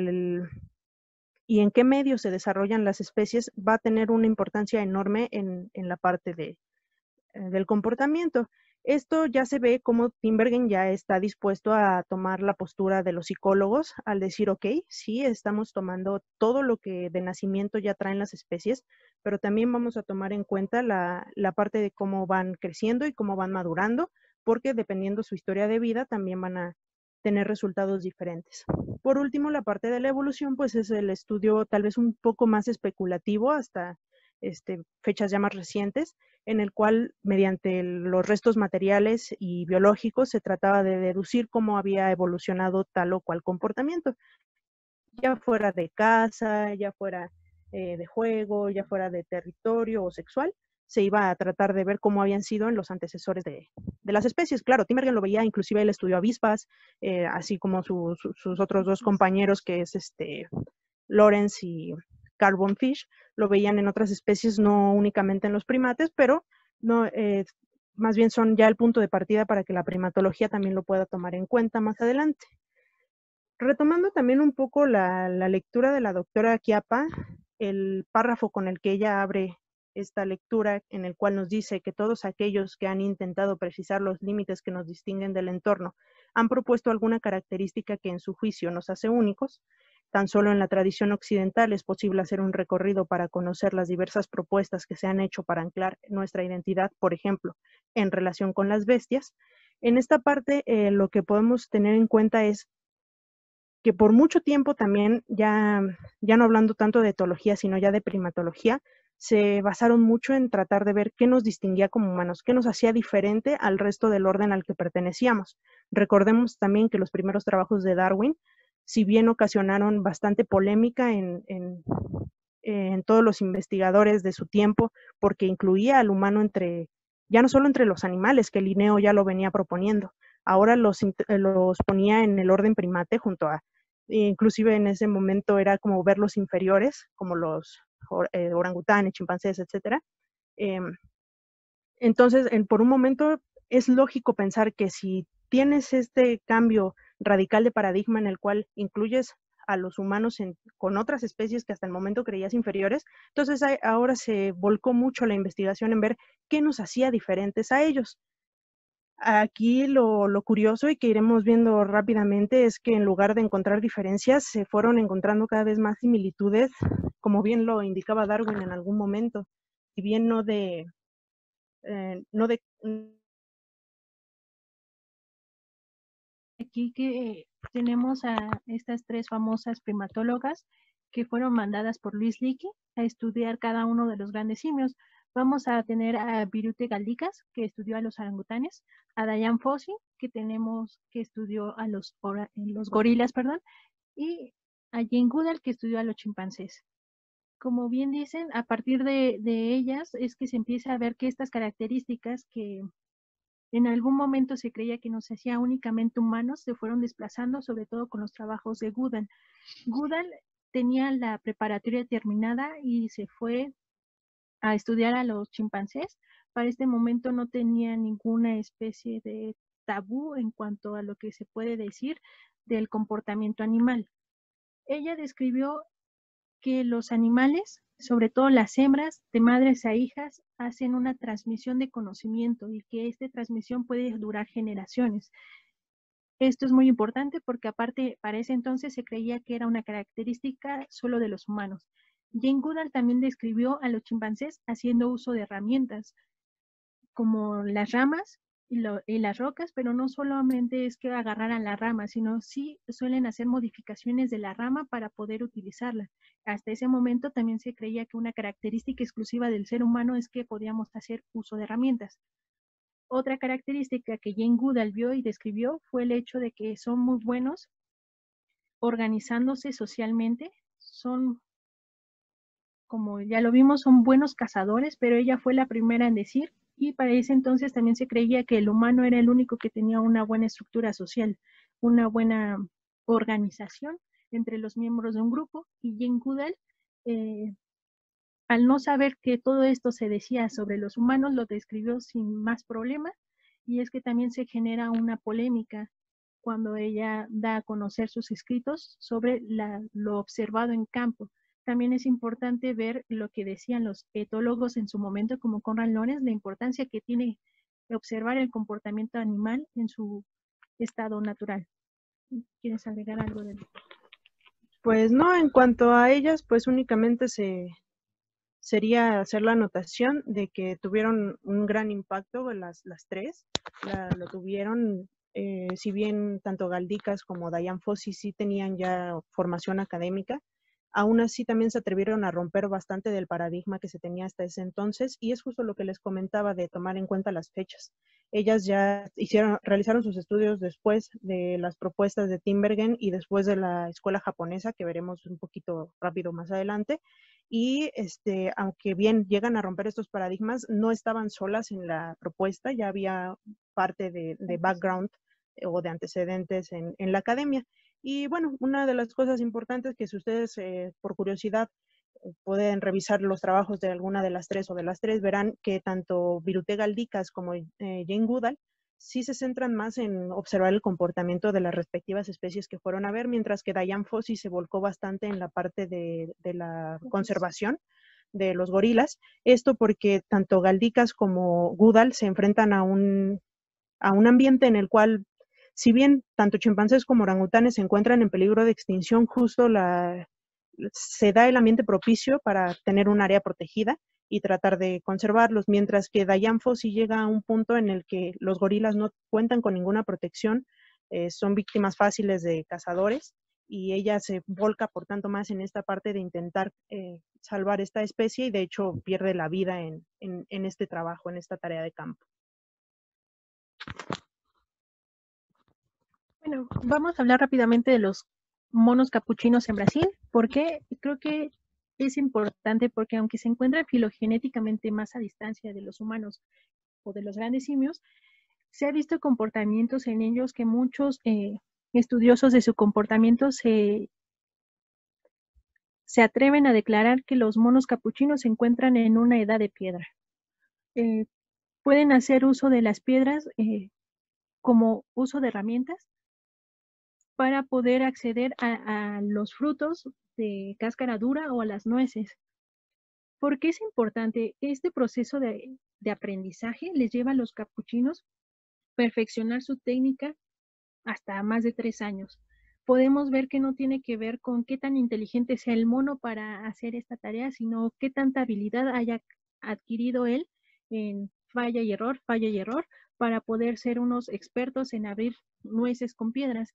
en qué medios se desarrollan las especies va a tener una importancia enorme en la parte del comportamiento. Esto ya se ve como Tinbergen ya está dispuesto a tomar la postura de los psicólogos al decir, ok, sí, estamos tomando todo lo que de nacimiento ya traen las especies, pero también vamos a tomar en cuenta la parte de cómo van creciendo y cómo van madurando, porque dependiendo su historia de vida también van a tener resultados diferentes. Por último, la parte de la evolución, pues es el estudio tal vez un poco más especulativo hasta fechas ya más recientes, en el cual mediante los restos materiales y biológicos se trataba de deducir cómo había evolucionado tal o cual comportamiento, ya fuera de caza, ya fuera de juego, ya fuera de territorio o sexual. Se iba a tratar de ver cómo habían sido en los antecesores de las especies. Claro, Tinbergen lo veía, inclusive él estudió avispas, así como sus otros 2 compañeros, que es Lorenz y Carbon Fish, lo veían en otras especies, no únicamente en los primates, pero no, más bien son ya el punto de partida para que la primatología también lo pueda tomar en cuenta más adelante. Retomando también un poco la lectura de la doctora Chiappa, el párrafo con el que ella abre esta lectura, en el cual nos dice que todos aquellos que han intentado precisar los límites que nos distinguen del entorno han propuesto alguna característica que en su juicio nos hace únicos. Tan solo en la tradición occidental es posible hacer un recorrido para conocer las diversas propuestas que se han hecho para anclar nuestra identidad, por ejemplo, en relación con las bestias. En esta parte, lo que podemos tener en cuenta es que por mucho tiempo también, ya no hablando tanto de etología, sino ya de primatología, se basaron mucho en tratar de ver qué nos distinguía como humanos, qué nos hacía diferente al resto del orden al que pertenecíamos. Recordemos también que los primeros trabajos de Darwin, si bien ocasionaron bastante polémica en todos los investigadores de su tiempo, porque incluía al humano ya no solo entre los animales, que Linneo ya lo venía proponiendo, ahora los ponía en el orden primate junto a, inclusive en ese momento era como ver los inferiores, como los orangutanes, chimpancés, etcétera. Entonces, por un momento es lógico pensar que si tienes este cambio radical de paradigma en el cual incluyes a los humanos con otras especies que hasta el momento creías inferiores, entonces ahora se volcó mucho la investigación en ver qué nos hacía diferentes a ellos. Aquí lo curioso y que iremos viendo rápidamente es que en lugar de encontrar diferencias, se fueron encontrando cada vez más similitudes, como bien lo indicaba Darwin en algún momento, si bien no de Aquí que tenemos a estas 3 famosas primatólogas que fueron mandadas por Luis Leakey a estudiar cada uno de los grandes simios. Vamos a tener a Virute Galdicas, que estudió a los orangutanes, a Diane Fossey, que estudió a los gorilas, perdón, y a Jane Goodall, que estudió a los chimpancés. Como bien dicen, a partir de ellas es que se empieza a ver que estas características que en algún momento se creía que nos hacía únicamente humanos, se fueron desplazando, sobre todo con los trabajos de Goodall. Goodall tenía la preparatoria terminada y se fue a estudiar a los chimpancés. Para este momento no tenía ninguna especie de tabú en cuanto a lo que se puede decir del comportamiento animal. Ella describió que los animales, sobre todo las hembras, de madres a hijas, hacen una transmisión de conocimiento y que esta transmisión puede durar generaciones. Esto es muy importante porque aparte para ese entonces se creía que era una característica solo de los humanos. Jane Goodall también describió a los chimpancés haciendo uso de herramientas como las ramas y las rocas, pero no solamente es que agarraran la rama, sino sí suelen hacer modificaciones de la rama para poder utilizarla. Hasta ese momento también se creía que una característica exclusiva del ser humano es que podíamos hacer uso de herramientas. Otra característica que Jane Goodall vio y describió fue el hecho de que son muy buenos organizándose socialmente, son, como ya lo vimos, son buenos cazadores, pero ella fue la primera en decir, y para ese entonces también se creía que el humano era el único que tenía una buena estructura social, una buena organización entre los miembros de un grupo, y Jane Goodall, al no saber que todo esto se decía sobre los humanos, lo describió sin más problema, y es que también se genera una polémica cuando ella da a conocer sus escritos sobre lo observado en campo. También es importante ver lo que decían los etólogos en su momento, como Conrad Lorenz, la importancia que tiene observar el comportamiento animal en su estado natural. ¿Quieres agregar algo de eso? Pues no, en cuanto a ellas, pues únicamente sería hacer la anotación de que tuvieron un gran impacto las 3, lo tuvieron, si bien tanto Galdicas como Diane Fossey sí tenían ya formación académica, aún así también se atrevieron a romper bastante del paradigma que se tenía hasta ese entonces, y es justo lo que les comentaba de tomar en cuenta las fechas. Ellas ya realizaron sus estudios después de las propuestas de Tinbergen y después de la escuela japonesa, que veremos un poquito rápido más adelante, y aunque bien llegan a romper estos paradigmas, no estaban solas en la propuesta, ya había parte de background o de antecedentes en la academia. Y bueno, una de las cosas importantes que si ustedes por curiosidad pueden revisar los trabajos de alguna de las 3 o de las 3, verán que tanto Virute Galdicas como Jane Goodall sí se centran más en observar el comportamiento de las respectivas especies que fueron a ver, mientras que Diane Fossey se volcó bastante en la parte de la conservación de los gorilas. Esto porque tanto Galdicas como Goodall se enfrentan a un ambiente en el cual, si bien tanto chimpancés como orangutanes se encuentran en peligro de extinción, justo se da el ambiente propicio para tener un área protegida y tratar de conservarlos, mientras que Dayanfo sí llega a un punto en el que los gorilas no cuentan con ninguna protección, son víctimas fáciles de cazadores, y ella se volca por tanto más en esta parte de intentar salvar esta especie, y de hecho pierde la vida en este trabajo, en esta tarea de campo. Bueno, vamos a hablar rápidamente de los monos capuchinos en Brasil, porque creo que es importante, porque aunque se encuentran filogenéticamente más a distancia de los humanos o de los grandes simios, se ha visto comportamientos en ellos que muchos estudiosos de su comportamiento se atreven a declarar que los monos capuchinos se encuentran en una edad de piedra. Pueden hacer uso de las piedras como uso de herramientas para poder acceder a los frutos de cáscara dura o a las nueces. ¿Por qué es importante? Este proceso de aprendizaje les lleva a los capuchinos perfeccionar su técnica hasta más de 3 años. Podemos ver que no tiene que ver con qué tan inteligente sea el mono para hacer esta tarea, sino qué tanta habilidad haya adquirido él en falla y error, para poder ser unos expertos en abrir nueces con piedras.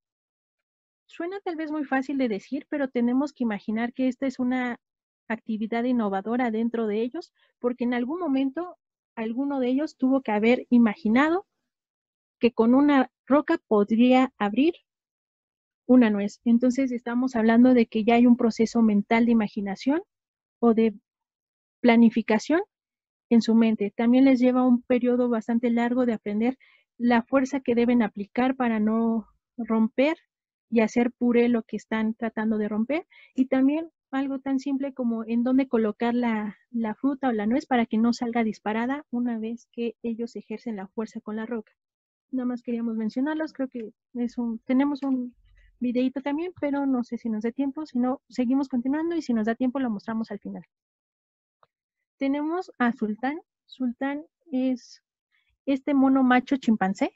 Suena tal vez muy fácil de decir, pero tenemos que imaginar que esta es una actividad innovadora dentro de ellos, porque en algún momento alguno de ellos tuvo que haber imaginado que con una roca podría abrir una nuez. Entonces estamos hablando de que ya hay un proceso mental de imaginación o de planificación en su mente. También les lleva un periodo bastante largo de aprender la fuerza que deben aplicar para no romper y hacer puré lo que están tratando de romper, y también algo tan simple como en dónde colocar la fruta o la nuez para que no salga disparada una vez que ellos ejercen la fuerza con la roca. Nada más queríamos mencionarlos, creo que tenemos un videito también, pero no sé si nos da tiempo, si no, seguimos continuando, y si nos da tiempo lo mostramos al final. Tenemos a Sultán. Sultán es este mono macho chimpancé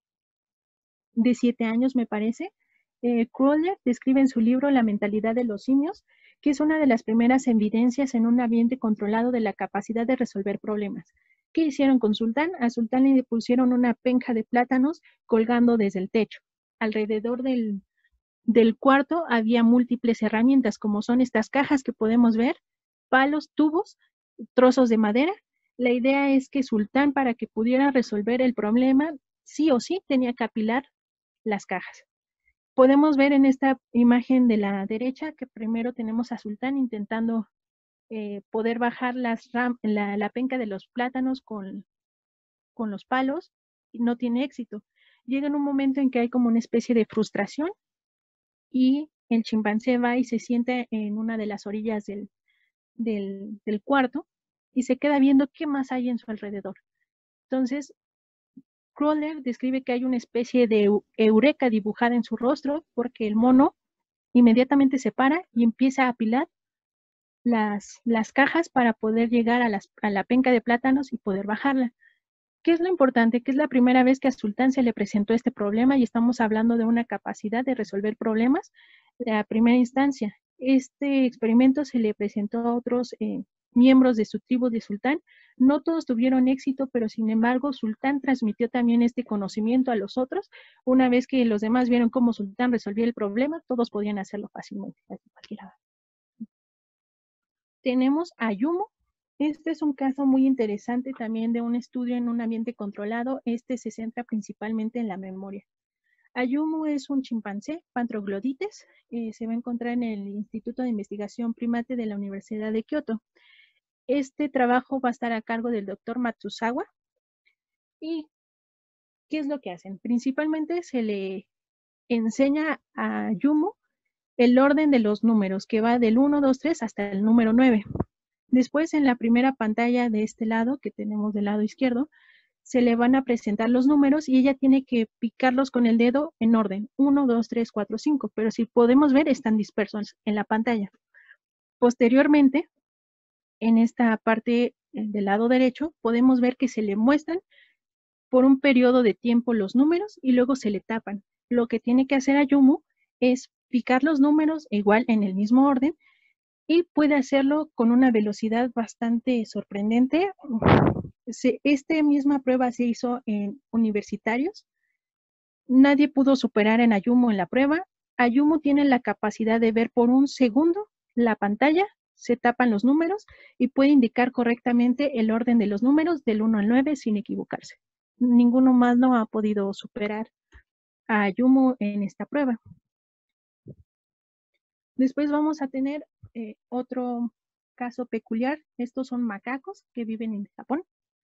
de 7 años, me parece. Crowler describe en su libro La mentalidad de los simios, que es una de las primeras evidencias en un ambiente controlado de la capacidad de resolver problemas. ¿Qué hicieron con Sultán? A Sultán le pusieron una penca de plátanos colgando desde el techo. Alrededor del cuarto había múltiples herramientas, como son estas cajas que podemos ver, palos, tubos, trozos de madera. La idea es que Sultán, para que pudiera resolver el problema, sí o sí tenía que apilar las cajas. Podemos ver en esta imagen de la derecha que primero tenemos a Sultán intentando poder bajar la penca de los plátanos con los palos, y no tiene éxito. Llega en un momento en que hay como una especie de frustración, y el chimpancé va y se sienta en una de las orillas del cuarto y se queda viendo qué más hay en su alrededor. Entonces, Crowler describe que hay una especie de eureka dibujada en su rostro, porque el mono inmediatamente se para y empieza a apilar las cajas para poder llegar a la penca de plátanos y poder bajarla. ¿Qué es lo importante? Que es la primera vez que a Sultán se le presentó este problema, y estamos hablando de una capacidad de resolver problemas a primera instancia. Este experimento se le presentó a otros miembros de su tribu de Sultán. No todos tuvieron éxito, pero sin embargo Sultán transmitió también este conocimiento a los otros. Una vez que los demás vieron cómo Sultán resolvía el problema, todos podían hacerlo fácilmente. Tenemos a Yumo. Este es un caso muy interesante también de un estudio en un ambiente controlado. Este se centra principalmente en la memoria. Ayumu es un chimpancé, Pantroglodites, se va a encontrar en el Instituto de Investigación Primate de la Universidad de Kioto. Este trabajo va a estar a cargo del doctor Matsuzawa. ¿Y qué es lo que hacen? Principalmente se le enseña a Ayumu el orden de los números, que va del 1, 2, 3 hasta el número 9. Después, en la primera pantalla de este lado, que tenemos del lado izquierdo, se le van a presentar los números y ella tiene que picarlos con el dedo en orden, 1, 2, 3, 4, 5, pero si podemos ver, están dispersos en la pantalla. Posteriormente, en esta parte del lado derecho, podemos ver que se le muestran por un periodo de tiempo los números y luego se le tapan. Lo que tiene que hacer Ayumu es picar los números igual en el mismo orden y puede hacerlo con una velocidad bastante sorprendente. Esta misma prueba se hizo en universitarios. Nadie pudo superar en Ayumu en la prueba. Ayumu tiene la capacidad de ver por un segundo la pantalla, se tapan los números y puede indicar correctamente el orden de los números del 1 al 9 sin equivocarse. Ninguno más no ha podido superar a Ayumu en esta prueba. Después vamos a tener otro caso peculiar. Estos son macacos que viven en Japón.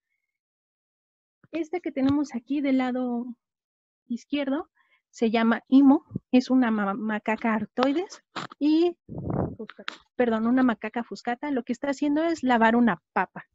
Este que tenemos aquí del lado izquierdo se llama Imo, es una macaca artoides y, perdón, una macaca fuscata. Lo que está haciendo es lavar una papa.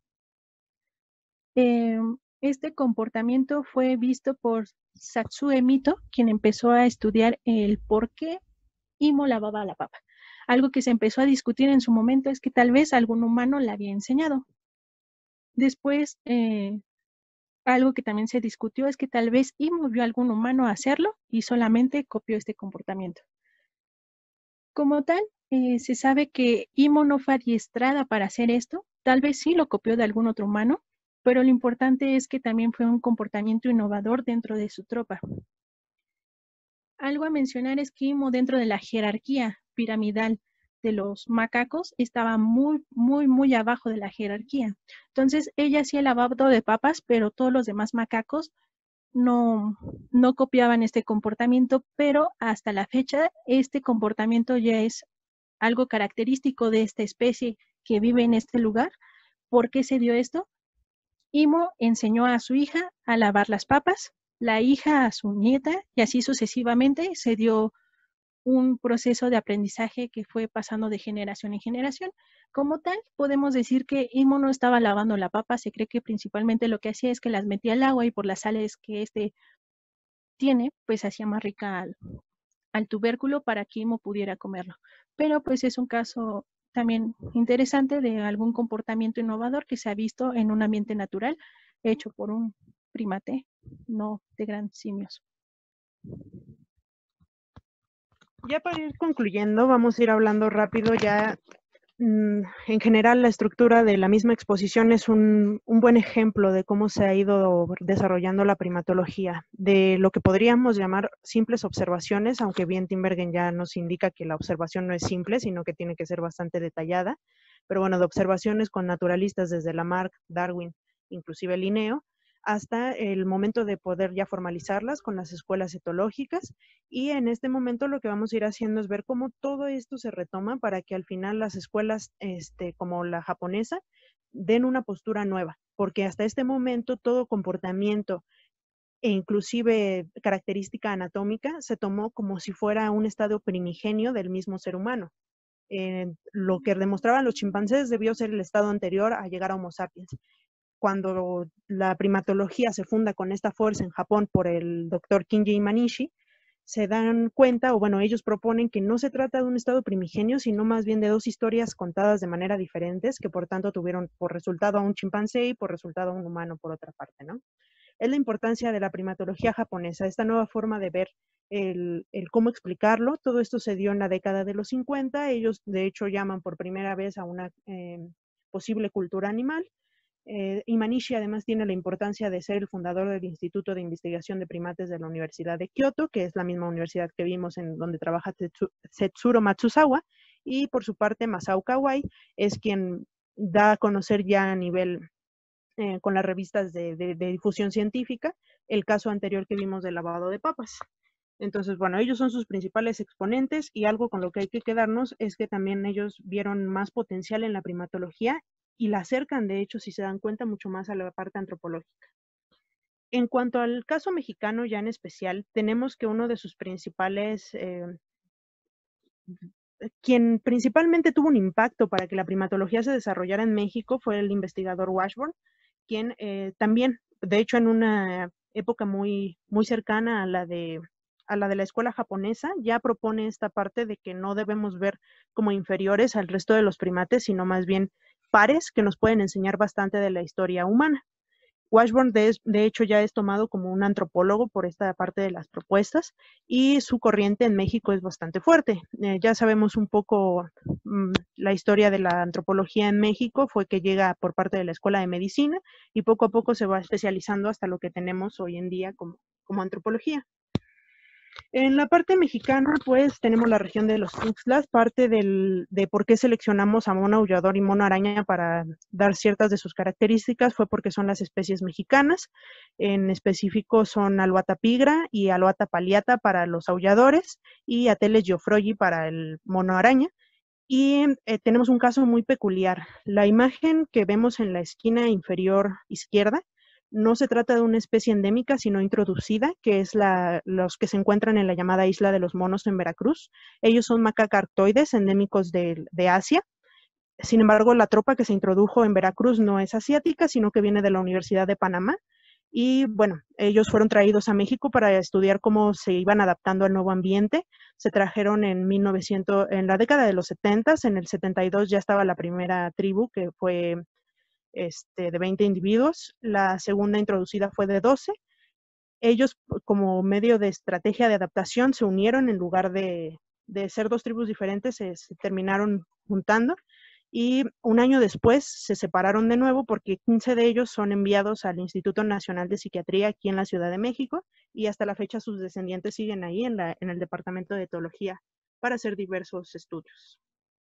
Este comportamiento fue visto por Satsue Mito, quien empezó a estudiar el por qué Imo lavaba la papa. Algo que se empezó a discutir en su momento es que tal vez algún humano le había enseñado. Después, algo que también se discutió es que tal vez Imo vio a algún humano hacerlo y solamente copió este comportamiento. Como tal, se sabe que Imo no fue adiestrada para hacer esto, tal vez sí lo copió de algún otro humano, pero lo importante es que también fue un comportamiento innovador dentro de su tropa. Algo a mencionar es que Imo, dentro de la jerarquía piramidal de los macacos, estaba muy abajo de la jerarquía. Entonces, ella hacía el lavado de papas, pero todos los demás macacos no copiaban este comportamiento, pero hasta la fecha este comportamiento ya es algo característico de esta especie que vive en este lugar. ¿Por qué se dio esto? Imo enseñó a su hija a lavar las papas, la hija a su nieta y así sucesivamente se dio un proceso de aprendizaje que fue pasando de generación en generación. Como tal, podemos decir que Imo no estaba lavando la papa, se cree que principalmente lo que hacía es que las metía al agua y por las sales que este tiene, pues hacía más rica al tubérculo para que Imo pudiera comerlo. Pero pues es un caso también interesante de algún comportamiento innovador que se ha visto en un ambiente natural hecho por un primate, no de grandes simios. Ya para ir concluyendo, vamos a ir hablando rápido ya. En general, la estructura de la misma exposición es un buen ejemplo de cómo se ha ido desarrollando la primatología, de lo que podríamos llamar simples observaciones, aunque bien Tinbergen ya nos indica que la observación no es simple, sino que tiene que ser bastante detallada, pero bueno, de observaciones con naturalistas desde Lamarck, Darwin, inclusive Linneo, hasta el momento de poder ya formalizarlas con las escuelas etológicas. Y en este momento lo que vamos a ir haciendo es ver cómo todo esto se retoma para que al final las escuelas como la japonesa den una postura nueva, porque hasta este momento todo comportamiento e inclusive característica anatómica se tomó como si fuera un estado primigenio del mismo ser humano. Lo que demostraban los chimpancés debió ser el estado anterior a llegar a Homo sapiens. Cuando la primatología se funda con esta fuerza en Japón por el doctor Kinji Imanishi, se dan cuenta, o bueno, ellos proponen que no se trata de un estado primigenio, sino más bien de dos historias contadas de manera diferentes, que por tanto tuvieron por resultado a un chimpancé y por resultado a un humano por otra parte, ¿no? Es la importancia de la primatología japonesa, esta nueva forma de ver el cómo explicarlo. Todo esto se dio en la década de los 50, ellos de hecho llaman por primera vez a una posible cultura animal. Imanishi además tiene la importancia de ser el fundador del Instituto de Investigación de Primates de la Universidad de Kioto, que es la misma universidad que vimos en donde trabaja Tetsuro Matsuzawa, y por su parte Masao Kawai es quien da a conocer ya a nivel con las revistas de difusión científica el caso anterior que vimos del lavado de papas. Entonces, bueno, ellos son sus principales exponentes y algo con lo que hay que quedarnos es que también ellos vieron más potencial en la primatología y la acercan, de hecho, si se dan cuenta, mucho más a la parte antropológica. En cuanto al caso mexicano ya en especial, tenemos que uno de sus principales, quien principalmente tuvo un impacto para que la primatología se desarrollara en México fue el investigador Washburn, quien también, de hecho, en una época muy cercana a la de la escuela japonesa, ya propone esta parte de que no debemos ver como inferiores al resto de los primates, sino más bien pares que nos pueden enseñar bastante de la historia humana. Washburn, de hecho, ya es tomado como un antropólogo por esta parte de las propuestas y su corriente en México es bastante fuerte. Ya sabemos un poco la historia de la antropología en México, fue que llega por parte de la Escuela de Medicina y poco a poco se va especializando hasta lo que tenemos hoy en día como antropología. En la parte mexicana, pues, tenemos la región de los Tuxtlas, parte de por qué seleccionamos a mono aullador y mono araña para dar ciertas de sus características fue porque son las especies mexicanas, en específico son Alouatta pigra y Alouatta palliata para los aulladores y Ateles geoffroyi para el mono araña. Y tenemos un caso muy peculiar. La imagen que vemos en la esquina inferior izquierda no se trata de una especie endémica, sino introducida, que es los que se encuentran en la llamada Isla de los Monos en Veracruz. Ellos son macacartoides endémicos de Asia. Sin embargo, la tropa que se introdujo en Veracruz no es asiática, sino que viene de la Universidad de Panamá. Y bueno, ellos fueron traídos a México para estudiar cómo se iban adaptando al nuevo ambiente. Se trajeron en la década de los 70, en el 72 ya estaba la primera tribu, que fue de 20 individuos. La segunda introducida fue de 12. Ellos, como medio de estrategia de adaptación, se unieron en lugar de ser dos tribus diferentes, se terminaron juntando. Y un año después se separaron de nuevo porque 15 de ellos son enviados al Instituto Nacional de Psiquiatría aquí en la Ciudad de México y hasta la fecha sus descendientes siguen ahí en el Departamento de Etología para hacer diversos estudios.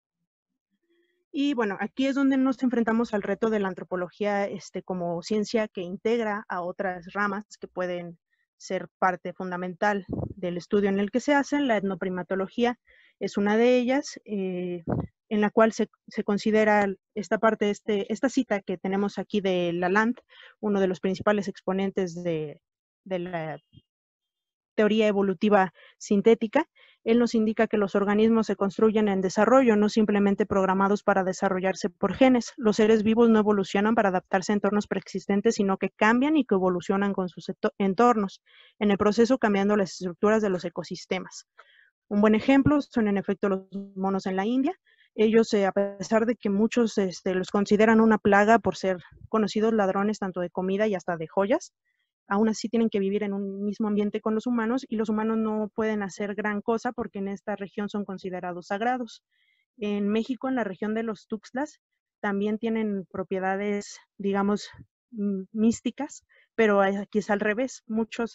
Y bueno, aquí es donde nos enfrentamos al reto de la antropología como ciencia que integra a otras ramas que pueden ser parte fundamental del estudio en el que se hacen. La etnoprimatología es una de ellas, en la cual se considera esta parte, esta cita que tenemos aquí de Lalande, uno de los principales exponentes de la teoría evolutiva sintética. Él nos indica que los organismos se construyen en desarrollo, no simplemente programados para desarrollarse por genes. Los seres vivos no evolucionan para adaptarse a entornos preexistentes, sino que cambian y que evolucionan con sus entornos, en el proceso cambiando las estructuras de los ecosistemas. Un buen ejemplo son en efecto los monos en la India. Ellos, a pesar de que muchos los consideran una plaga por ser conocidos ladrones tanto de comida y hasta de joyas, aún así tienen que vivir en un mismo ambiente con los humanos y los humanos no pueden hacer gran cosa porque en esta región son considerados sagrados. En México, en la región de los Tuxtlas, también tienen propiedades, digamos, místicas, pero aquí es al revés. Muchos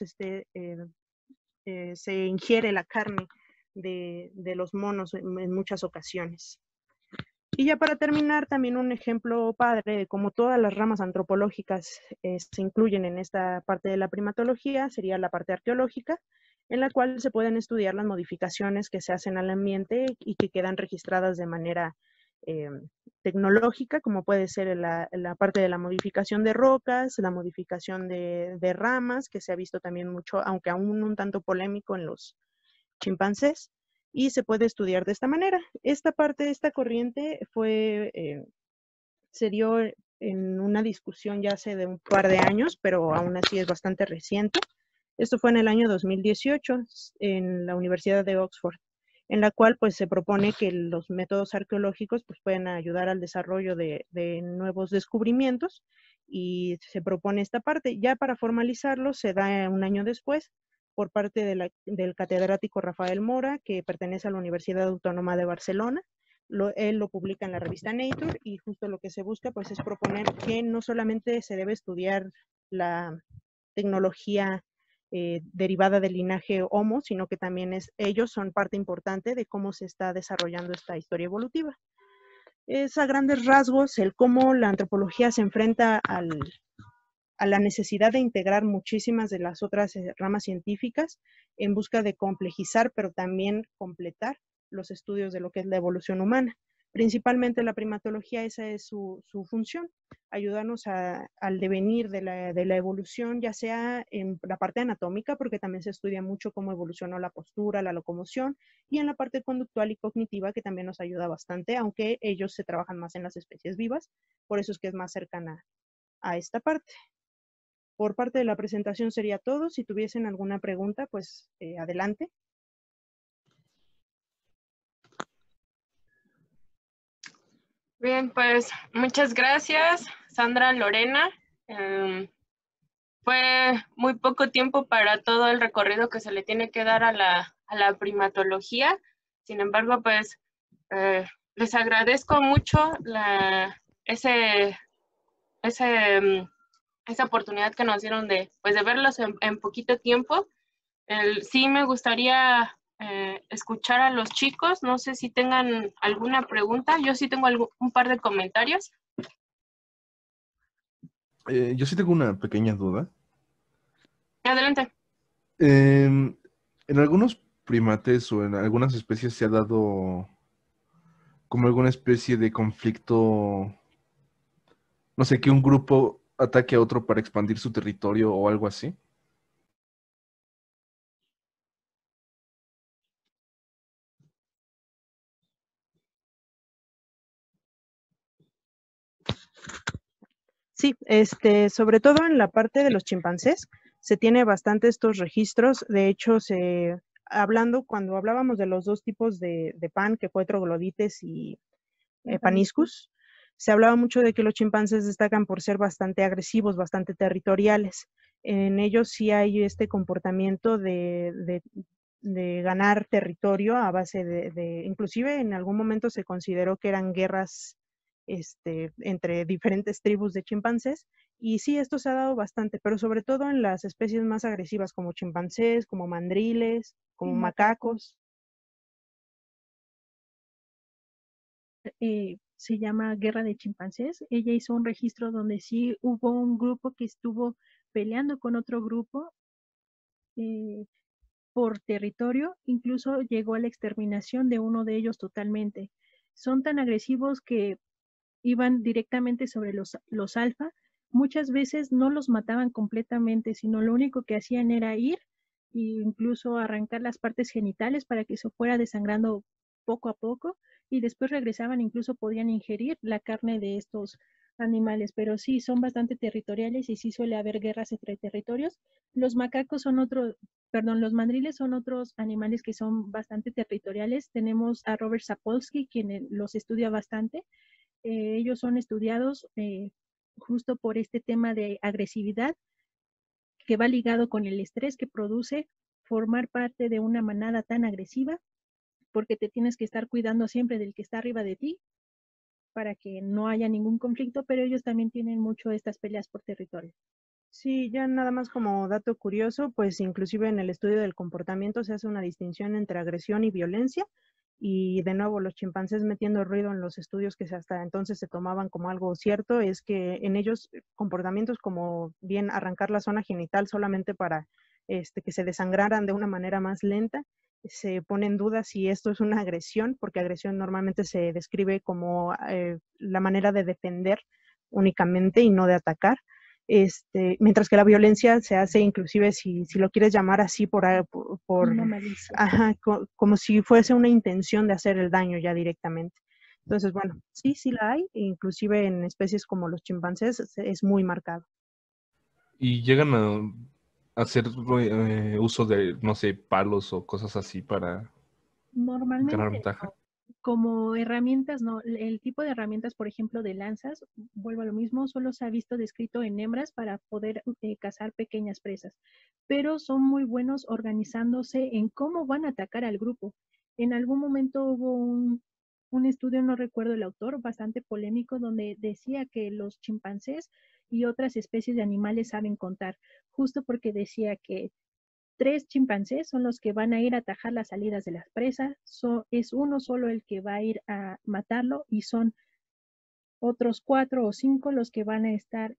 se ingiere la carne de los monos en muchas ocasiones. Y ya para terminar, también un ejemplo padre de cómo todas las ramas antropológicas se incluyen en esta parte de la primatología sería la parte arqueológica, en la cual se pueden estudiar las modificaciones que se hacen al ambiente y que quedan registradas de manera tecnológica, como puede ser la parte de la modificación de rocas, la modificación de ramas, que se ha visto también mucho, aunque aún un tanto polémico en los chimpancés, y se puede estudiar de esta manera. Esta parte, esta corriente se dio en una discusión ya hace de un par de años, pero aún así es bastante reciente. Esto fue en el año 2018 en la Universidad de Oxford, en la cual pues se propone que los métodos arqueológicos pues pueden ayudar al desarrollo de nuevos descubrimientos y se propone esta parte. Ya para formalizarlo se da un año después por parte del catedrático Rafael Mora, que pertenece a la Universidad Autónoma de Barcelona. Él lo publica en la revista Nature y justo lo que se busca pues es proponer que no solamente se debe estudiar la tecnología derivada del linaje Homo, sino que también ellos son parte importante de cómo se está desarrollando esta historia evolutiva. Es a grandes rasgos el cómo la antropología se enfrenta a la necesidad de integrar muchísimas de las otras ramas científicas en busca de complejizar, pero también completar los estudios de lo que es la evolución humana. Principalmente la primatología, esa es su función, ayudarnos al devenir de la evolución, ya sea en la parte anatómica, porque también se estudia mucho cómo evolucionó la postura, la locomoción, y en la parte conductual y cognitiva, que también nos ayuda bastante, aunque ellos se trabajan más en las especies vivas, por eso es que es más cercana a esta parte. Por parte de la presentación sería todo. Si tuviesen alguna pregunta, pues adelante. Bien, pues muchas gracias, Sandra, Lorena. fue muy poco tiempo para todo el recorrido que se le tiene que dar a la primatología. Sin embargo, pues les agradezco mucho ese, esa oportunidad que nos dieron pues, de verlos en poquito tiempo. Sí me gustaría escuchar a los chicos. No sé si tengan alguna pregunta. Yo sí tengo un par de comentarios. Yo sí tengo una pequeña duda. Adelante. En algunos primates o en algunas especies se ha dado como alguna especie de conflicto, no sé, que un grupo ataque a otro para expandir su territorio o algo así. Sí, sobre todo en la parte de los chimpancés, se tiene bastante estos registros. De hecho, cuando hablábamos de los dos tipos de pan, que fue troglodites y paniscus, se hablaba mucho de que los chimpancés destacan por ser bastante agresivos, bastante territoriales. En ellos sí hay este comportamiento de ganar territorio a base inclusive en algún momento se consideró que eran guerras entre diferentes tribus de chimpancés, y sí, esto se ha dado bastante, pero sobre todo en las especies más agresivas como chimpancés, como mandriles, como macacos. Se llama Guerra de Chimpancés. Ella hizo un registro donde sí hubo un grupo que estuvo peleando con otro grupo por territorio, incluso llegó a la exterminación de uno de ellos totalmente. Son tan agresivos que iban directamente sobre los alfa. Muchas veces no los mataban completamente, sino lo único que hacían era ir e incluso arrancar las partes genitales para que se fuera desangrando poco a poco, y después regresaban, incluso podían ingerir la carne de estos animales, pero sí son bastante territoriales y sí suele haber guerras entre territorios. Los macacos son los mandriles son otros animales que son bastante territoriales. Tenemos a Robert Sapolsky, quien los estudia bastante. Ellos son estudiados justo por este tema de agresividad que va ligado con el estrés que produce formar parte de una manada tan agresiva, porque te tienes que estar cuidando siempre del que está arriba de ti para que no haya ningún conflicto, pero ellos también tienen mucho estas peleas por territorio. Sí, ya nada más como dato curioso, pues inclusive en el estudio del comportamiento se hace una distinción entre agresión y violencia, y de nuevo los chimpancés metiendo ruido en los estudios que hasta entonces se tomaban como algo cierto, es que en ellos comportamientos como bien arrancar la zona genital solamente para que se desangraran de una manera más lenta, se pone en duda si esto es una agresión, porque agresión normalmente se describe como la manera de defender únicamente y no de atacar. Mientras que la violencia se hace inclusive, si lo quieres llamar así, Una malicia. ajá, como si fuese una intención de hacer el daño ya directamente. Entonces, bueno, sí la hay, inclusive en especies como los chimpancés es muy marcado. Y llegan a hacer uso de, no sé, palos o cosas así para ganar Normalmente ventaja. no. Como herramientas, no. El tipo de herramientas, por ejemplo, de lanzas, vuelvo a lo mismo, solo se ha visto descrito en hembras para poder cazar pequeñas presas, pero son muy buenos organizándose en cómo van a atacar al grupo. En algún momento hubo un estudio, no recuerdo el autor, bastante polémico, donde decía que los chimpancés y otras especies de animales saben contar, justo porque decía que 3 chimpancés son los que van a ir a atajar las salidas de las presas, es uno solo el que va a ir a matarlo y son otros 4 o 5 los que van a estar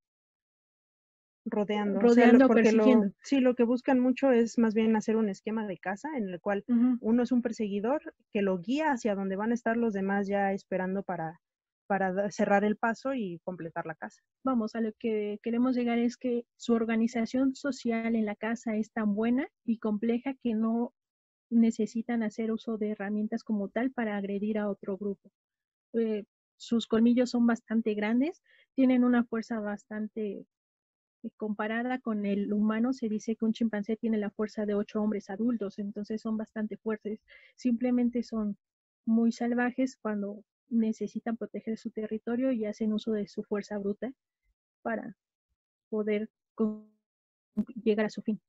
rodeando, rodeando o porque persiguiendo. lo que buscan mucho es más bien hacer un esquema de caza en el cual uno es un perseguidor que lo guía hacia donde van a estar los demás ya esperando para cerrar el paso y completar la caza. Vamos, a lo que queremos llegar es que su organización social en la casa es tan buena y compleja que no necesitan hacer uso de herramientas como tal para agredir a otro grupo. Sus colmillos son bastante grandes, tienen una fuerza bastante comparada con el humano. Se dice que un chimpancé tiene la fuerza de 8 hombres adultos, entonces son bastante fuertes. Simplemente son muy salvajes cuando necesitan proteger su territorio y hacen uso de su fuerza bruta para poder llegar a su fin.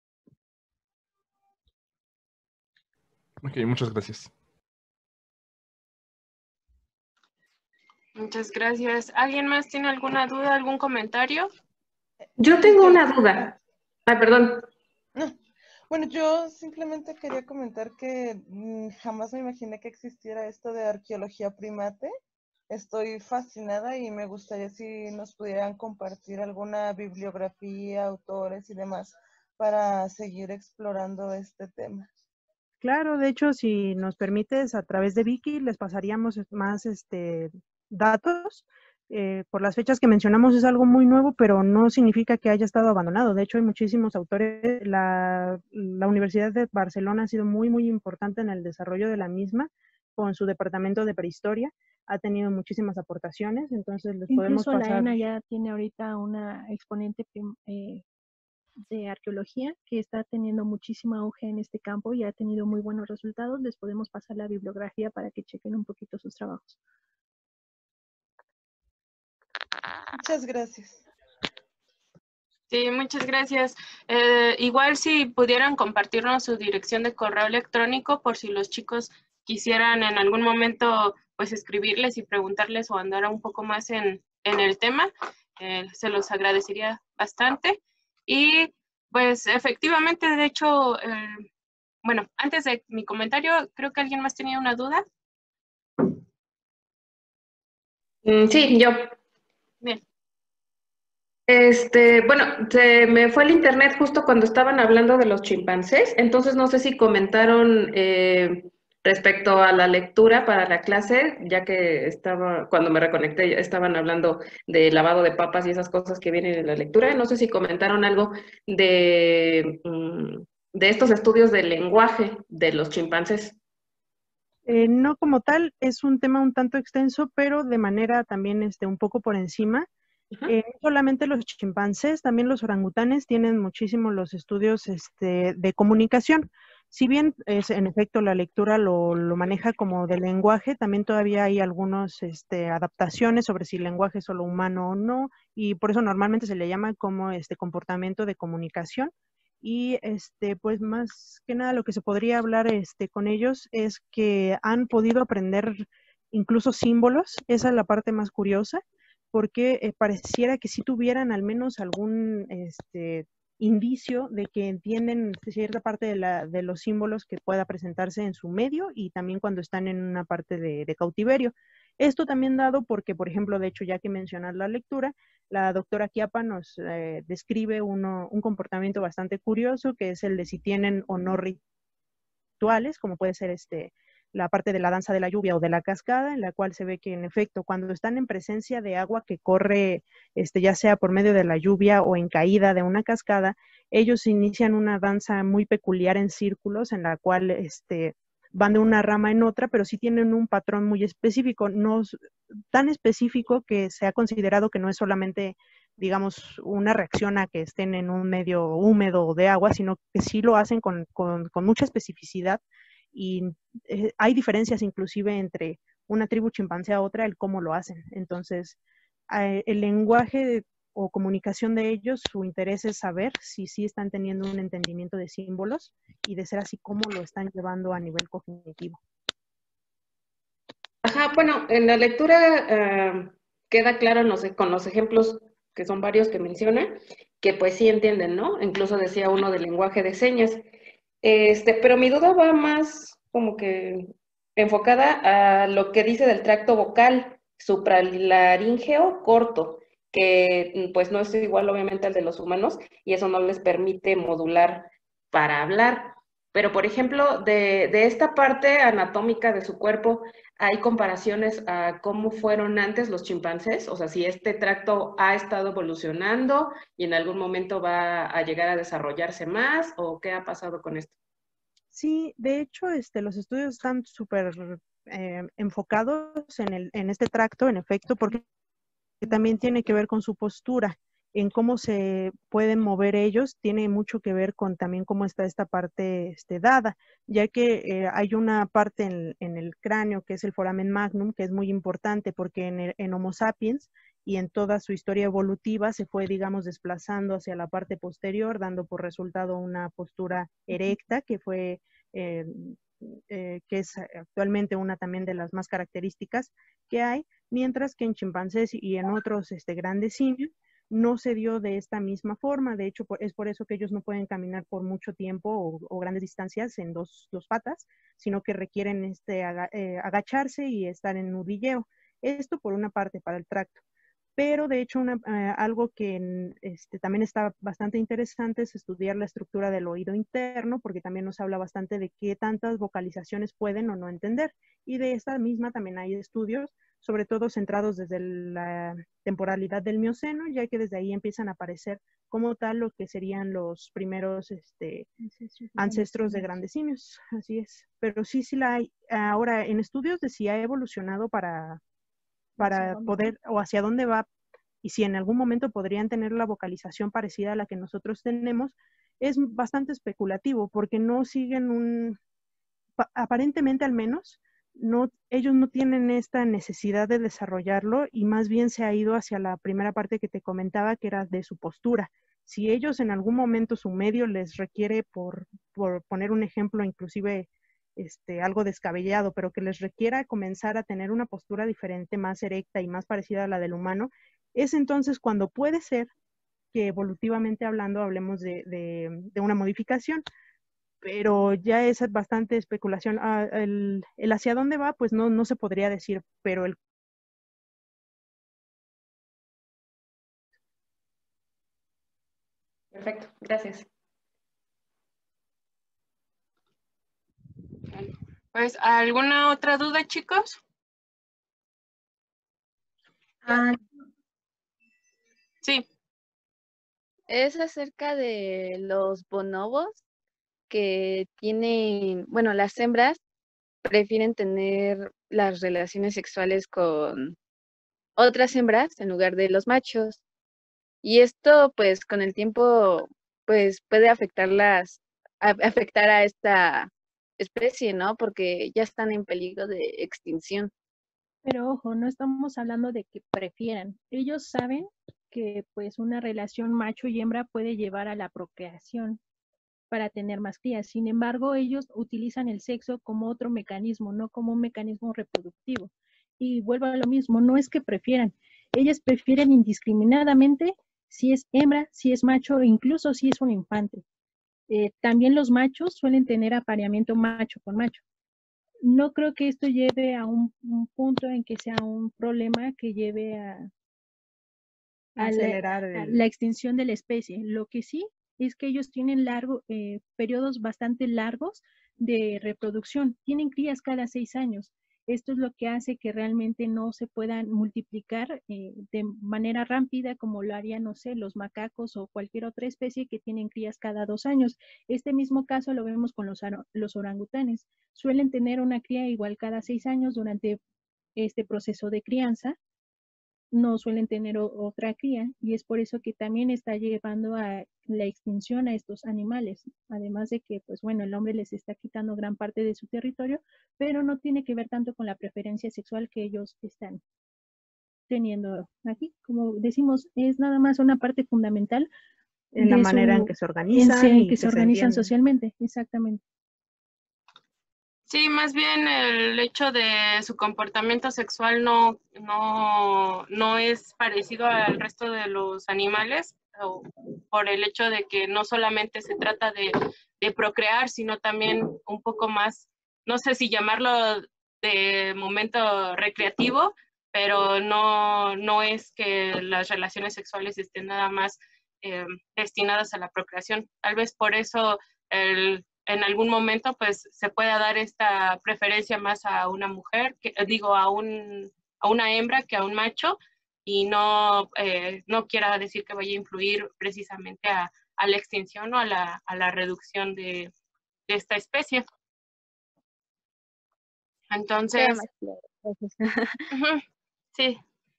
Ok, muchas gracias. Muchas gracias. ¿Alguien más tiene alguna duda, algún comentario? Yo tengo una duda. Ay, perdón. No. Bueno, yo simplemente quería comentar que jamás me imaginé que existiera esto de arqueología primate. Estoy fascinada y me gustaría si nos pudieran compartir alguna bibliografía, autores y demás para seguir explorando este tema. Claro, de hecho, si nos permites, a través de Vicky les pasaríamos más datos. Por las fechas que mencionamos es algo muy nuevo, pero no significa que haya estado abandonado. De hecho, hay muchísimos autores. La Universidad de Barcelona ha sido muy, muy importante en el desarrollo de la misma, con su departamento de prehistoria. Ha tenido muchísimas aportaciones, entonces les podemos Incluso la pasar. ENA ya tiene ahorita una exponente de arqueología que está teniendo muchísimo auge en este campo y ha tenido muy buenos resultados. Les podemos pasar la bibliografía para que chequen un poquito sus trabajos. Muchas gracias. Sí, muchas gracias. Igual si pudieran compartirnos su dirección de correo electrónico por si los chicos quisieran en algún momento pues escribirles y preguntarles o andar un poco más en el tema, se los agradecería bastante. Y pues efectivamente, de hecho, bueno, antes de mi comentario, creo que alguien más tenía una duda. Sí, yo. Bien. Bueno, se me fue el internet justo cuando estaban hablando de los chimpancés, entonces no sé si comentaron respecto a la lectura para la clase, ya que cuando me reconecté, estaban hablando de lavado de papas y esas cosas que vienen en la lectura, no sé si comentaron algo de estos estudios del lenguaje de los chimpancés. No como tal, es un tema un tanto extenso, pero de manera también un poco por encima. No solamente los chimpancés, también los orangutanes tienen muchísimo los estudios de comunicación. Si bien en efecto la lectura lo maneja como de lenguaje, también todavía hay algunas adaptaciones sobre si el lenguaje es solo humano o no, y por eso normalmente se le llama como comportamiento de comunicación. Y pues más que nada lo que se podría hablar con ellos es que han podido aprender incluso símbolos. Esa es la parte más curiosa, porque pareciera que sí tuvieran al menos algún indicio de que entienden cierta parte de los símbolos que pueda presentarse en su medio y también cuando están en una parte de cautiverio. Esto también dado porque, por ejemplo, de hecho, ya que mencionas la lectura, la doctora Chiapa nos describe un comportamiento bastante curioso, que es el de si tienen o no rituales, como puede ser la parte de la danza de la lluvia o de la cascada, en la cual se ve que en efecto cuando están en presencia de agua que corre, ya sea por medio de la lluvia o en caída de una cascada, ellos inician una danza muy peculiar en círculos, en la cual van de una rama en otra, pero sí tienen un patrón muy específico, no tan específico que se ha considerado que no es solamente, digamos, una reacción a que estén en un medio húmedo de agua, sino que sí lo hacen con mucha especificidad. Y hay diferencias inclusive entre una tribu chimpancé a otra, el cómo lo hacen. Entonces, el lenguaje o comunicación de ellos, su interés es saber si sí están teniendo un entendimiento de símbolos y de ser así, cómo lo están llevando a nivel cognitivo. Ajá, bueno, en la lectura queda claro con los ejemplos, que son varios que menciona, que pues sí entienden, ¿no? Incluso decía uno del lenguaje de señas. Pero mi duda va más como que enfocada a lo que dice del tracto vocal supralaríngeo corto, que pues no es igual obviamente al de los humanos y eso no les permite modular para hablar. Pero por ejemplo, de esta parte anatómica de su cuerpo, ¿hay comparaciones a cómo fueron antes los chimpancés? O sea, si este tracto ha estado evolucionando y en algún momento va a llegar a desarrollarse más, ¿o qué ha pasado con esto? Sí, de hecho, los estudios están súper enfocados en este tracto, en efecto, porque también tiene que ver con su postura, en cómo se pueden mover ellos, tiene mucho que ver con también cómo está esta parte dada, ya que hay una parte en el cráneo que es el foramen magnum, que es muy importante porque en Homo sapiens y en toda su historia evolutiva se fue, digamos, desplazando hacia la parte posterior, dando por resultado una postura erecta, que fue, que es actualmente una también de las más características que hay, mientras que en chimpancés y en otros grandes simios no se dio de esta misma forma. De hecho, es por eso que ellos no pueden caminar por mucho tiempo o grandes distancias en dos patas, sino que requieren agacharse y estar en nudilleo. Esto por una parte para el tracto. Pero de hecho algo que también está bastante interesante es estudiar la estructura del oído interno, porque también nos habla bastante de qué tantas vocalizaciones pueden o no entender. Y de esta misma también hay estudios, sobre todo centrados desde la temporalidad del Mioceno, ya que desde ahí empiezan a aparecer como tal lo que serían los primeros ancestros de grandes simios. Así es. Pero sí la hay. Ahora, en estudios de si ha evolucionado para poder, o hacia dónde va, y si en algún momento podrían tener la vocalización parecida a la que nosotros tenemos, es bastante especulativo, porque no siguen aparentemente al menos, ellos no tienen esta necesidad de desarrollarlo, y más bien se ha ido hacia la primera parte que te comentaba, que era de su postura. Si ellos en algún momento su medio les requiere, por poner un ejemplo inclusive algo descabellado, pero que les requiera comenzar a tener una postura diferente, más erecta y más parecida a la del humano, es entonces cuando puede ser que evolutivamente hablando hablemos de una modificación, pero ya es bastante especulación. El hacia dónde va, pues no se podría decir, pero el... Perfecto, gracias. Pues, ¿alguna otra duda, chicos? Sí. Es acerca de los bonobos que tienen, bueno, las hembras prefieren tener las relaciones sexuales con otras hembras en lugar de los machos. Y esto, pues, con el tiempo, pues, puede afectar a esta especie, ¿no? Porque ya están en peligro de extinción. Pero ojo, no estamos hablando de que prefieran. Ellos saben que pues una relación macho y hembra puede llevar a la procreación para tener más crías. Sin embargo, ellos utilizan el sexo como otro mecanismo, no como un mecanismo reproductivo. Y vuelvo a lo mismo, no es que prefieran. Ellas prefieren indiscriminadamente si es hembra, si es macho o incluso si es un infante. También los machos suelen tener apareamiento macho con macho. No creo que esto lleve a un punto en que sea un problema que lleve a acelerar la extinción de la especie. Lo que sí es que ellos tienen periodos bastante largos de reproducción. Tienen crías cada 6 años. Esto es lo que hace que realmente no se puedan multiplicar de manera rápida como lo harían, no sé, los macacos o cualquier otra especie que tienen crías cada 2 años. Este mismo caso lo vemos con los orangutanes. Suelen tener una cría igual cada 6 años durante este proceso de crianza. No suelen tener otra cría, y es por eso que también está llevando a la extinción a estos animales, además de que, pues bueno, el hombre les está quitando gran parte de su territorio, pero no tiene que ver tanto con la preferencia sexual que ellos están teniendo aquí. Como decimos, es nada más una parte fundamental en la manera en que se organizan en que se organizan socialmente, exactamente. Sí, más bien el hecho de su comportamiento sexual no es parecido al resto de los animales, por el hecho de que no solamente se trata de procrear, sino también un poco más, no sé si llamarlo de momento recreativo, pero no es que las relaciones sexuales estén nada más destinadas a la procreación. Tal vez por eso en algún momento pues se pueda dar esta preferencia más a una mujer, a una hembra que a un macho, y no quiera decir que vaya a influir precisamente a la extinción o a la reducción de esta especie. Entonces, sí.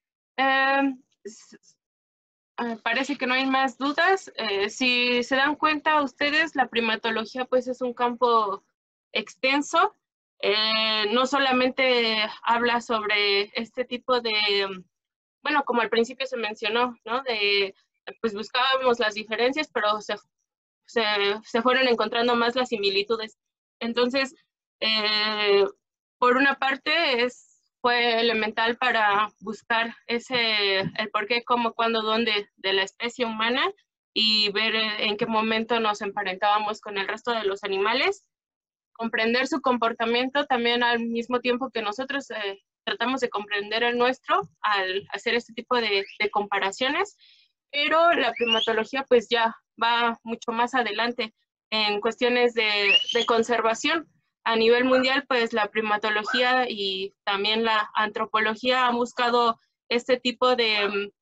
Parece que no hay más dudas. Si se dan cuenta ustedes, la primatología pues es un campo extenso. No solamente habla sobre este tipo de bueno, como al principio se mencionó, ¿no? Pues buscábamos las diferencias, pero se fueron encontrando más las similitudes. Entonces, por una parte, fue elemental para buscar el por qué, cómo, cuándo, dónde de la especie humana y ver en qué momento nos emparentábamos con el resto de los animales, comprender su comportamiento también al mismo tiempo que nosotros tratamos de comprender el nuestro al hacer este tipo de comparaciones, pero la primatología pues ya va mucho más adelante en cuestiones de conservación. A nivel mundial, pues la primatología y también la antropología han buscado este tipo de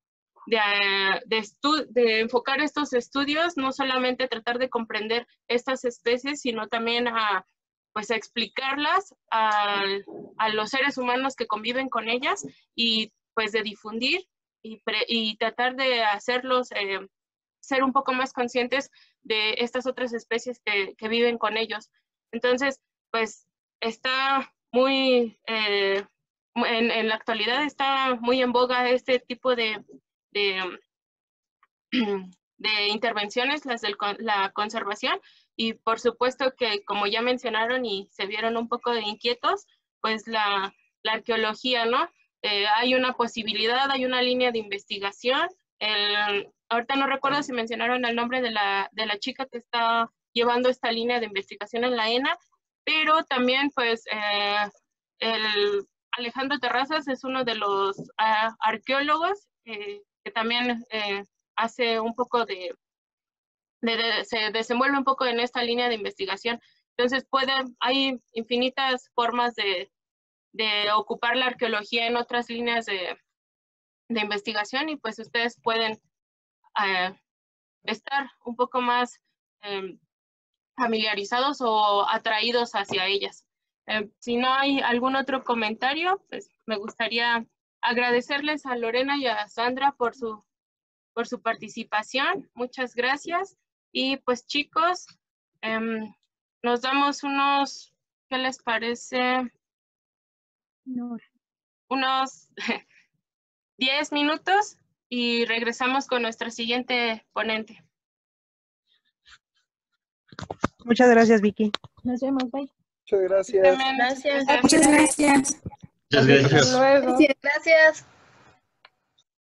enfocar estos estudios, no solamente tratar de comprender estas especies, sino también pues a explicarlas a los seres humanos que conviven con ellas y pues de difundir y tratar de hacerlos ser un poco más conscientes de estas otras especies que viven con ellos. Entonces, pues está muy, en la actualidad está muy en boga este tipo de intervenciones, las de la conservación, y por supuesto que como ya mencionaron y se vieron un poco de inquietos, pues la arqueología, ¿no? Hay una posibilidad, hay una línea de investigación. Ahorita no recuerdo si mencionaron el nombre de la chica que está llevando esta línea de investigación en la ENA, pero también pues Alejandro Terrazas es uno de los arqueólogos que también hace un poco se desenvuelve un poco en esta línea de investigación. Entonces hay infinitas formas de ocupar la arqueología en otras líneas de investigación y pues ustedes pueden estar un poco más familiarizados o atraídos hacia ellas. Si no hay algún otro comentario, pues me gustaría agradecerles a Lorena y a Sandra por su participación. Muchas gracias. Y pues chicos, nos damos unos, ¿qué les parece? Unos 10 minutos y regresamos con nuestra siguiente ponente. Muchas gracias, Vicky. Nos vemos, bye. Muchas gracias. Gracias. Muchas gracias. Muchas gracias. Hasta luego. Gracias.